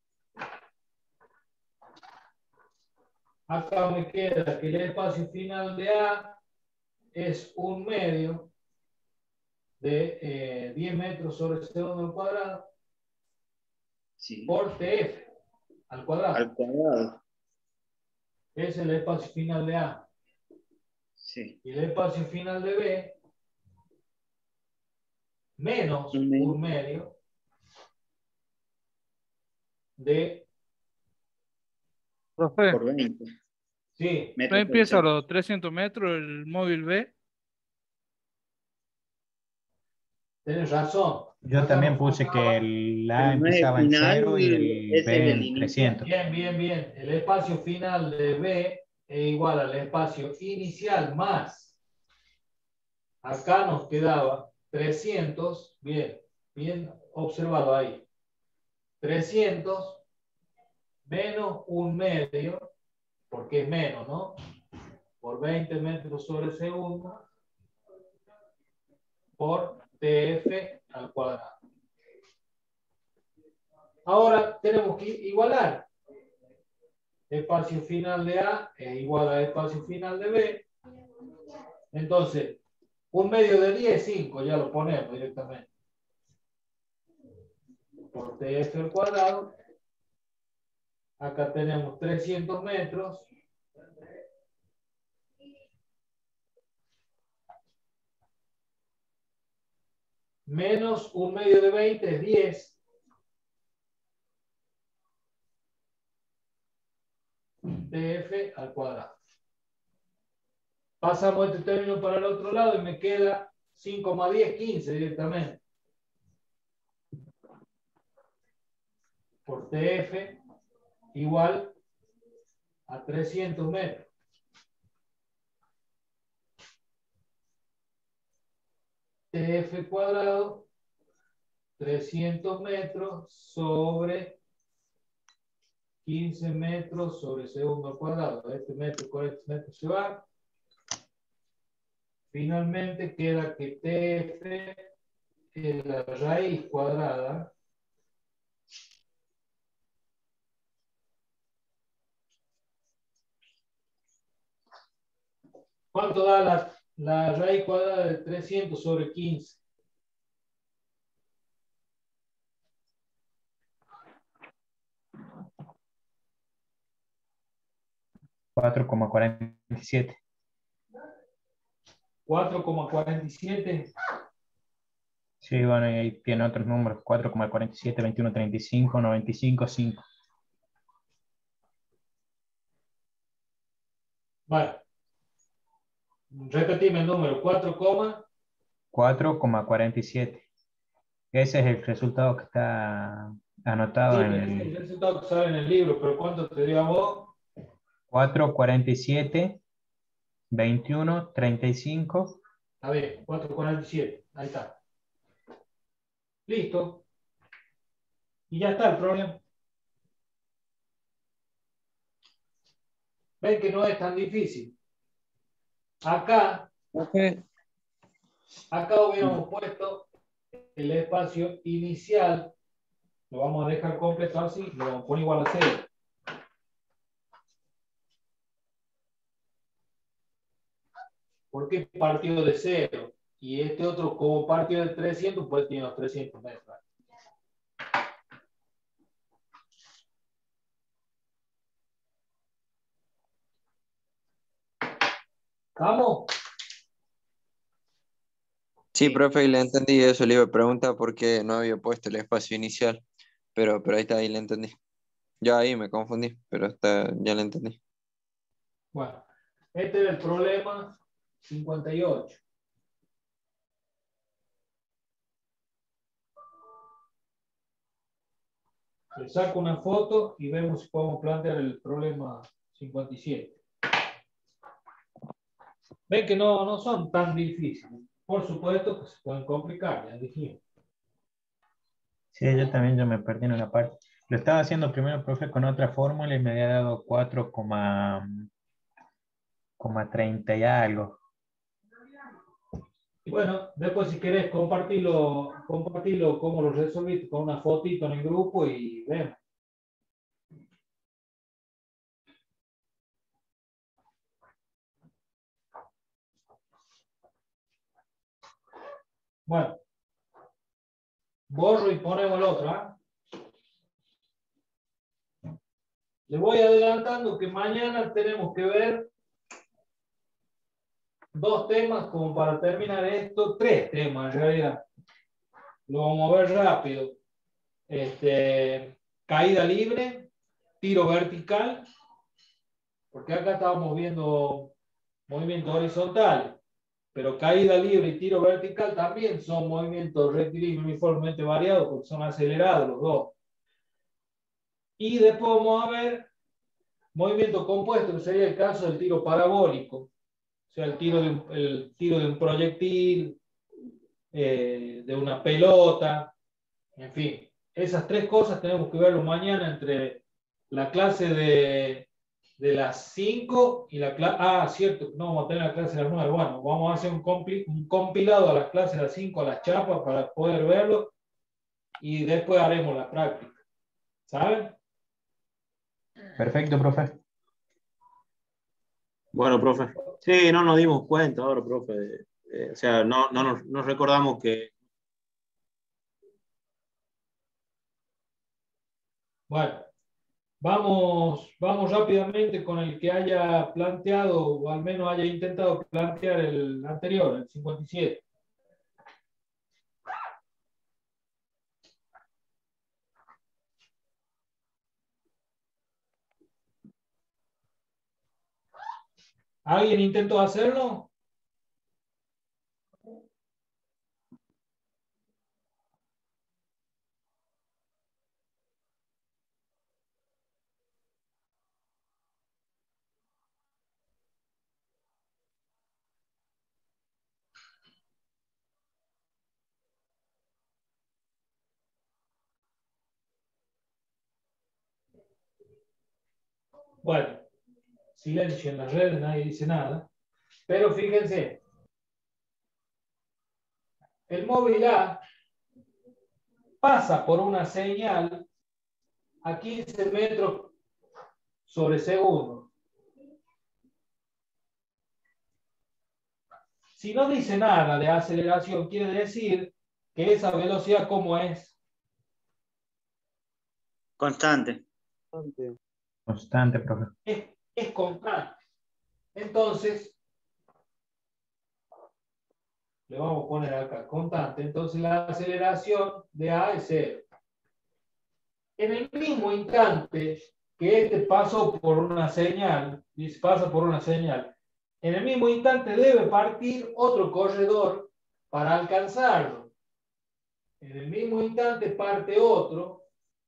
Acá me queda que el espacio final de A es un medio de eh, diez metros sobre segundo al cuadrado Sí. por T F al cuadrado. Al cuadrado. Es el espacio final de A. Sí. Y el espacio final de B menos Un medio. un medio de... Profe, Por veinte. Sí, ¿no Metros empieza a sobre los trescientos metros el móvil B? tenés razón. Yo Acá también nos puse faltaba- que el Pero A no es el empezaba en final, cero y el es el B del en inicio. trescientos. Bien, bien, bien. El espacio final de B es igual al espacio inicial más. Acá nos quedaba trescientos, bien, bien observado ahí. trescientos menos un medio, porque es menos, ¿no? Por veinte metros sobre segundo, por T F al cuadrado. Ahora tenemos que igualar. Espacio final de A es igual al espacio final de B. Entonces, un medio de diez, cinco, ya lo ponemos directamente. Por T F al cuadrado. Acá tenemos trescientos metros. Menos un medio de veinte es diez. T F al cuadrado. Pasamos este término para el otro lado y me queda cinco más diez, quince directamente. Por T F igual a trescientos metros. T F cuadrado, trescientos metros sobre quince metros sobre segundo al cuadrado. Este metro con este metro se va. Finalmente queda que T F es la raíz cuadrada ¿cuánto da la, la raíz cuadrada de trescientos sobre quince? cuatro coma cuarenta y siete. cuatro coma cuarenta y siete. Sí, bueno, y ahí tiene otros números. cuatro coma cuarenta y siete, veintiuno, treinta y cinco, noventa y cinco, cinco. Vale. Repetime el número. cuatro, cuatro coma cuarenta y siete. Ese es el resultado que está anotado sí, en es el el resultado que sale en el libro, pero ¿cuánto te dio a vos? cuatro, cuarenta y siete, veintiuno, treinta y cinco. A ver, cuatro cuarenta y siete. Ahí está. Listo. Y ya está el problema. Ven que no es tan difícil. Acá, Okay. acá hubiéramos puesto el espacio inicial. Lo vamos a dejar completo así. Lo vamos a poner igual a cero. ¿Por qué partió de cero? Y este otro, como partió de trescientos, pues tiene los trescientos metros. ¿Vamos? Sí, profe, y le entendí eso. Le iba a preguntar por qué no había puesto el espacio inicial. Pero, pero ahí está, ahí le entendí. Ya ahí me confundí, pero está, ya le entendí. Bueno, este es el problema cincuenta y ocho. Le saco una foto y vemos si podemos plantear el problema cincuenta y siete. Ven que no, no son tan difíciles. Por supuesto que se pueden complicar, ya dijimos. Sí, yo también yo me perdí en una parte. Lo estaba haciendo primero, profe, con otra fórmula y me había dado cuatro coma treinta y algo. Y bueno, después si querés compartirlo, compartirlo cómo lo resolviste con una fotito en el grupo y vemos. Bueno, borro y ponemos el otro. ¿eh? Le voy adelantando que mañana tenemos que ver dos temas como para terminar esto, tres temas en realidad. Lo vamos a ver rápido. Este, caída libre, tiro vertical, porque acá estábamos viendo movimientos horizontales, pero caída libre y tiro vertical también son movimientos rectilíneos uniformemente variados porque son acelerados los dos. Y después vamos a ver movimiento compuesto, que sería el caso del tiro parabólico, o sea, el tiro de un, el tiro de un proyectil, eh, de una pelota, en fin. Esas tres cosas tenemos que verlo mañana entre la clase de, de las cinco y la clase... Ah, cierto, no vamos a tener la clase de las nueve. Bueno, vamos a hacer un, compli, un compilado a las clases de las cinco, a las chapas, para poder verlo. Y después haremos la práctica. ¿Saben? Perfecto, profe. Bueno, profe. Sí, no nos dimos cuenta ahora, profe. Eh, o sea, no, no nos no recordamos que... Bueno, vamos, vamos rápidamente con el que haya planteado, o al menos haya intentado plantear el anterior, el cincuenta y siete. ¿Alguien intentó hacerlo? Bueno, silencio en las redes, nadie dice nada. Pero fíjense, el móvil A pasa por una señal a quince metros sobre segundo. Si no dice nada de aceleración, quiere decir que esa velocidad, ¿cómo es? Constante. Constante, profe. Es, es constante. Entonces, le vamos a poner acá, constante. Entonces, la aceleración de A es cero. En el mismo instante que este pasó por una señal, dice, pasa por una señal, en el mismo instante debe partir otro corredor para alcanzarlo. En el mismo instante parte otro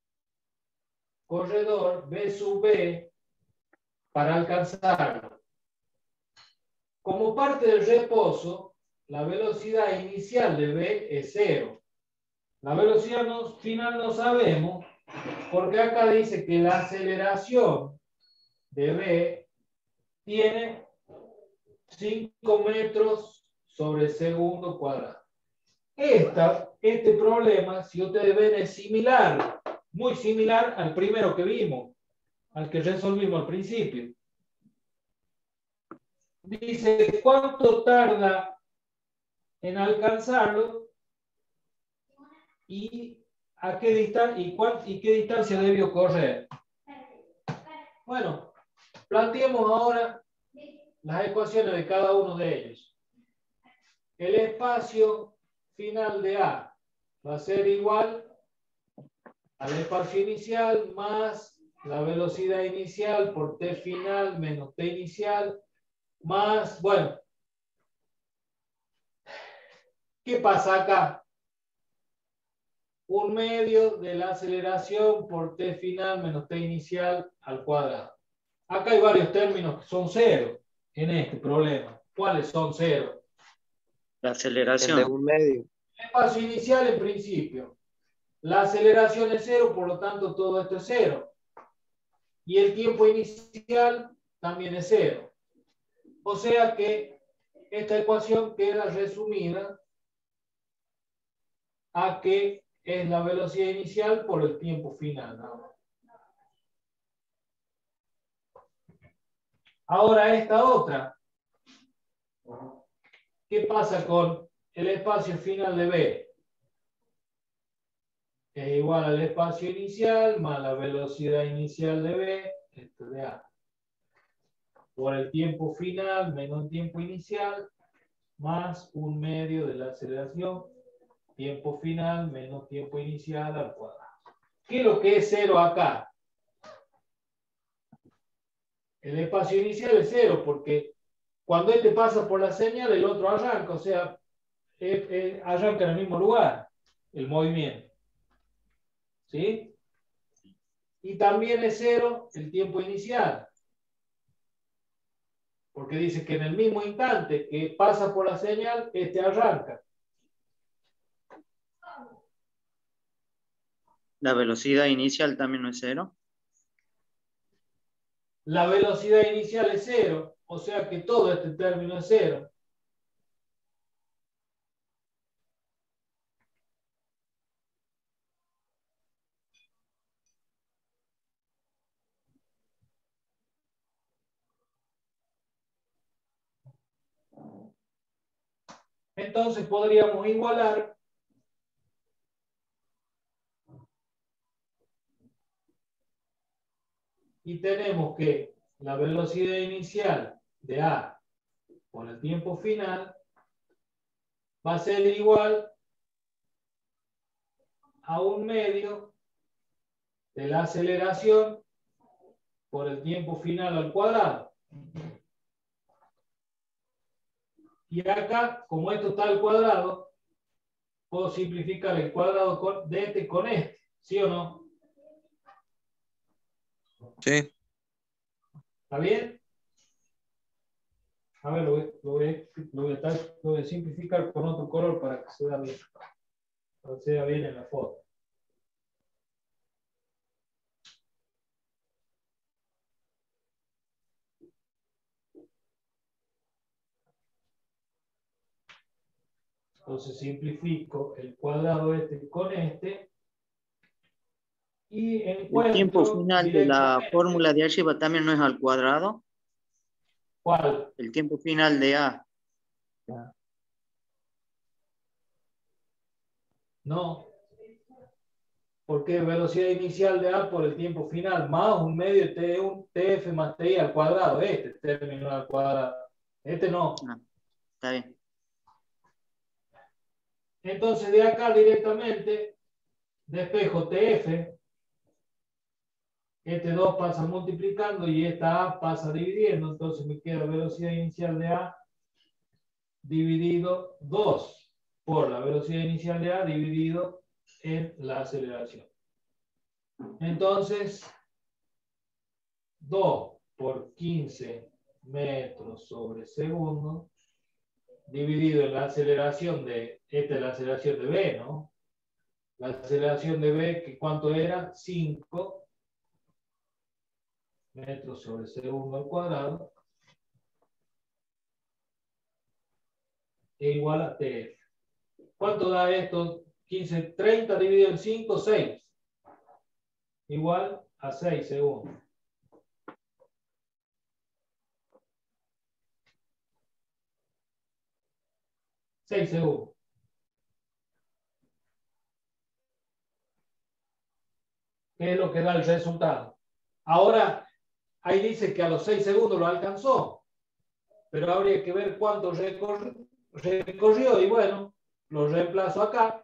corredor B sub B para alcanzarlo. Como parte del reposo, la velocidad inicial de B es cero. La velocidad no, final no sabemos, porque acá dice que la aceleración de B tiene cinco metros sobre segundo cuadrado. Esta, este problema, si ustedes ven, es similar, muy similar al primero que vimos, al que resolvimos al principio. Dice, ¿cuánto tarda en alcanzarlo? Y a qué distancia y, y qué distancia debió correr. Bueno, planteemos ahora las ecuaciones de cada uno de ellos. El espacio final de A va a ser igual al espacio inicial más la velocidad inicial por T final menos T inicial más, bueno, ¿qué pasa acá? Un medio de la aceleración por T final menos T inicial al cuadrado. Acá hay varios términos que son cero en este problema. ¿Cuáles son cero? La aceleración. El de un medio. El espacio inicial en principio. La aceleración es cero, por lo tanto todo esto es cero. Y el tiempo inicial también es cero. O sea que esta ecuación queda resumida a que es la velocidad inicial por el tiempo final, ¿no? Ahora esta otra. ¿Qué pasa con el espacio final de B? Es igual al espacio inicial más la velocidad inicial de B, esto de A. Por el tiempo final menos el tiempo inicial, más un medio de la aceleración, tiempo final menos tiempo inicial al cuadrado. ¿Qué es lo que es cero acá? El espacio inicial es cero, porque cuando este pasa por la señal, el otro arranca, o sea, eh, eh, arranca en el mismo lugar, el movimiento. ¿Sí? Y también es cero el tiempo inicial. Porque dice que en el mismo instante que pasa por la señal, este arranca. La velocidad inicial también no es cero. La velocidad inicial es cero, o sea que todo este término es cero. Entonces podríamos igualar y tenemos que la velocidad inicial de A por el tiempo final va a ser igual a un medio de la aceleración por el tiempo final al cuadrado. Y acá, como esto está al cuadrado, puedo simplificar el cuadrado de este con este, ¿sí o no? Sí. ¿Está bien? A ver, lo voy, lo voy, lo voy, a, lo voy a simplificar con otro color para que se vea bien. Para que se vea bien en la foto. Entonces simplifico el cuadrado este con este y encuentro... El tiempo final de la fórmula de arriba también no es al cuadrado. ¿Cuál? El tiempo final de A. No. Porque velocidad inicial de A por el tiempo final más un medio T uno, T F más T I al cuadrado. Este término al cuadrado. Este no. No, está bien. Entonces de acá directamente despejo T F. Este dos pasa multiplicando y esta A pasa dividiendo. Entonces me queda velocidad inicial de A dividido dos por la velocidad inicial de A dividido en la aceleración. Entonces, dos por quince metros sobre segundo dividido en la aceleración de, esta es la aceleración de B, ¿no? La aceleración de B, que ¿cuánto era? cinco metros sobre segundo al cuadrado, es igual a T F. ¿Cuánto da esto? quince, treinta dividido en cinco, seis. Igual a seis segundos. seis segundos. ¿Qué es lo que da el resultado? Ahora, ahí dice que a los seis segundos lo alcanzó, pero habría que ver cuánto recorrió, recorrió y bueno, lo reemplazo acá.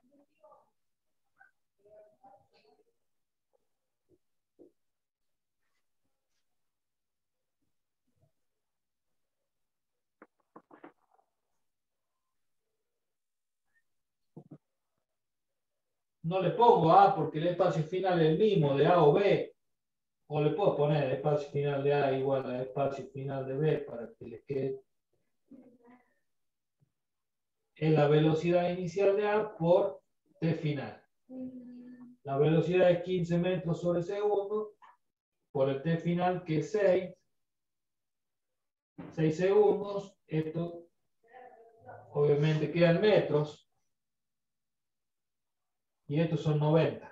No le pongo A porque el espacio final es el mismo de A o B. O le puedo poner el espacio final de A igual al espacio final de B para que le quede. Es la velocidad inicial de A por T final. La velocidad es quince metros sobre segundo, por el T final que es seis, seis segundos, esto obviamente queda en metros, y estos son noventa.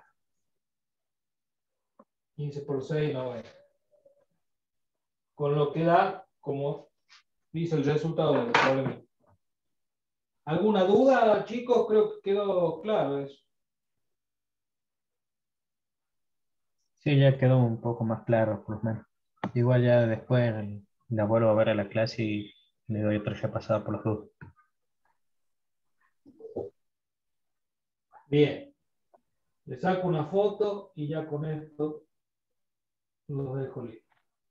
quince por seis, noventa. Con lo que da, como dice el resultado del problema. ¿Alguna duda, chicos? Creo que quedó claro eso. Sí, ya quedó un poco más claro, por lo menos. Igual ya después la vuelvo a ver a la clase y le doy otra ya pasada por los dos. Bien. Le saco una foto y ya con esto los dejo listos.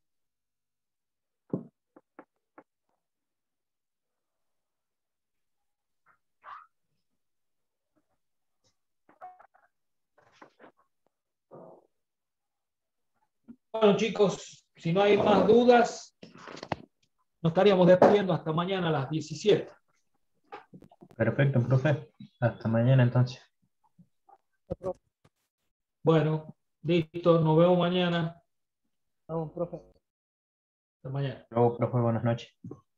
Bueno, chicos, si no hay más dudas, nos estaríamos despidiendo hasta mañana a las diecisiete. Perfecto, profe. Hasta mañana entonces. Bueno, listo, nos vemos mañana. Vamos, profe. Hasta mañana. Luego, profe, buenas noches.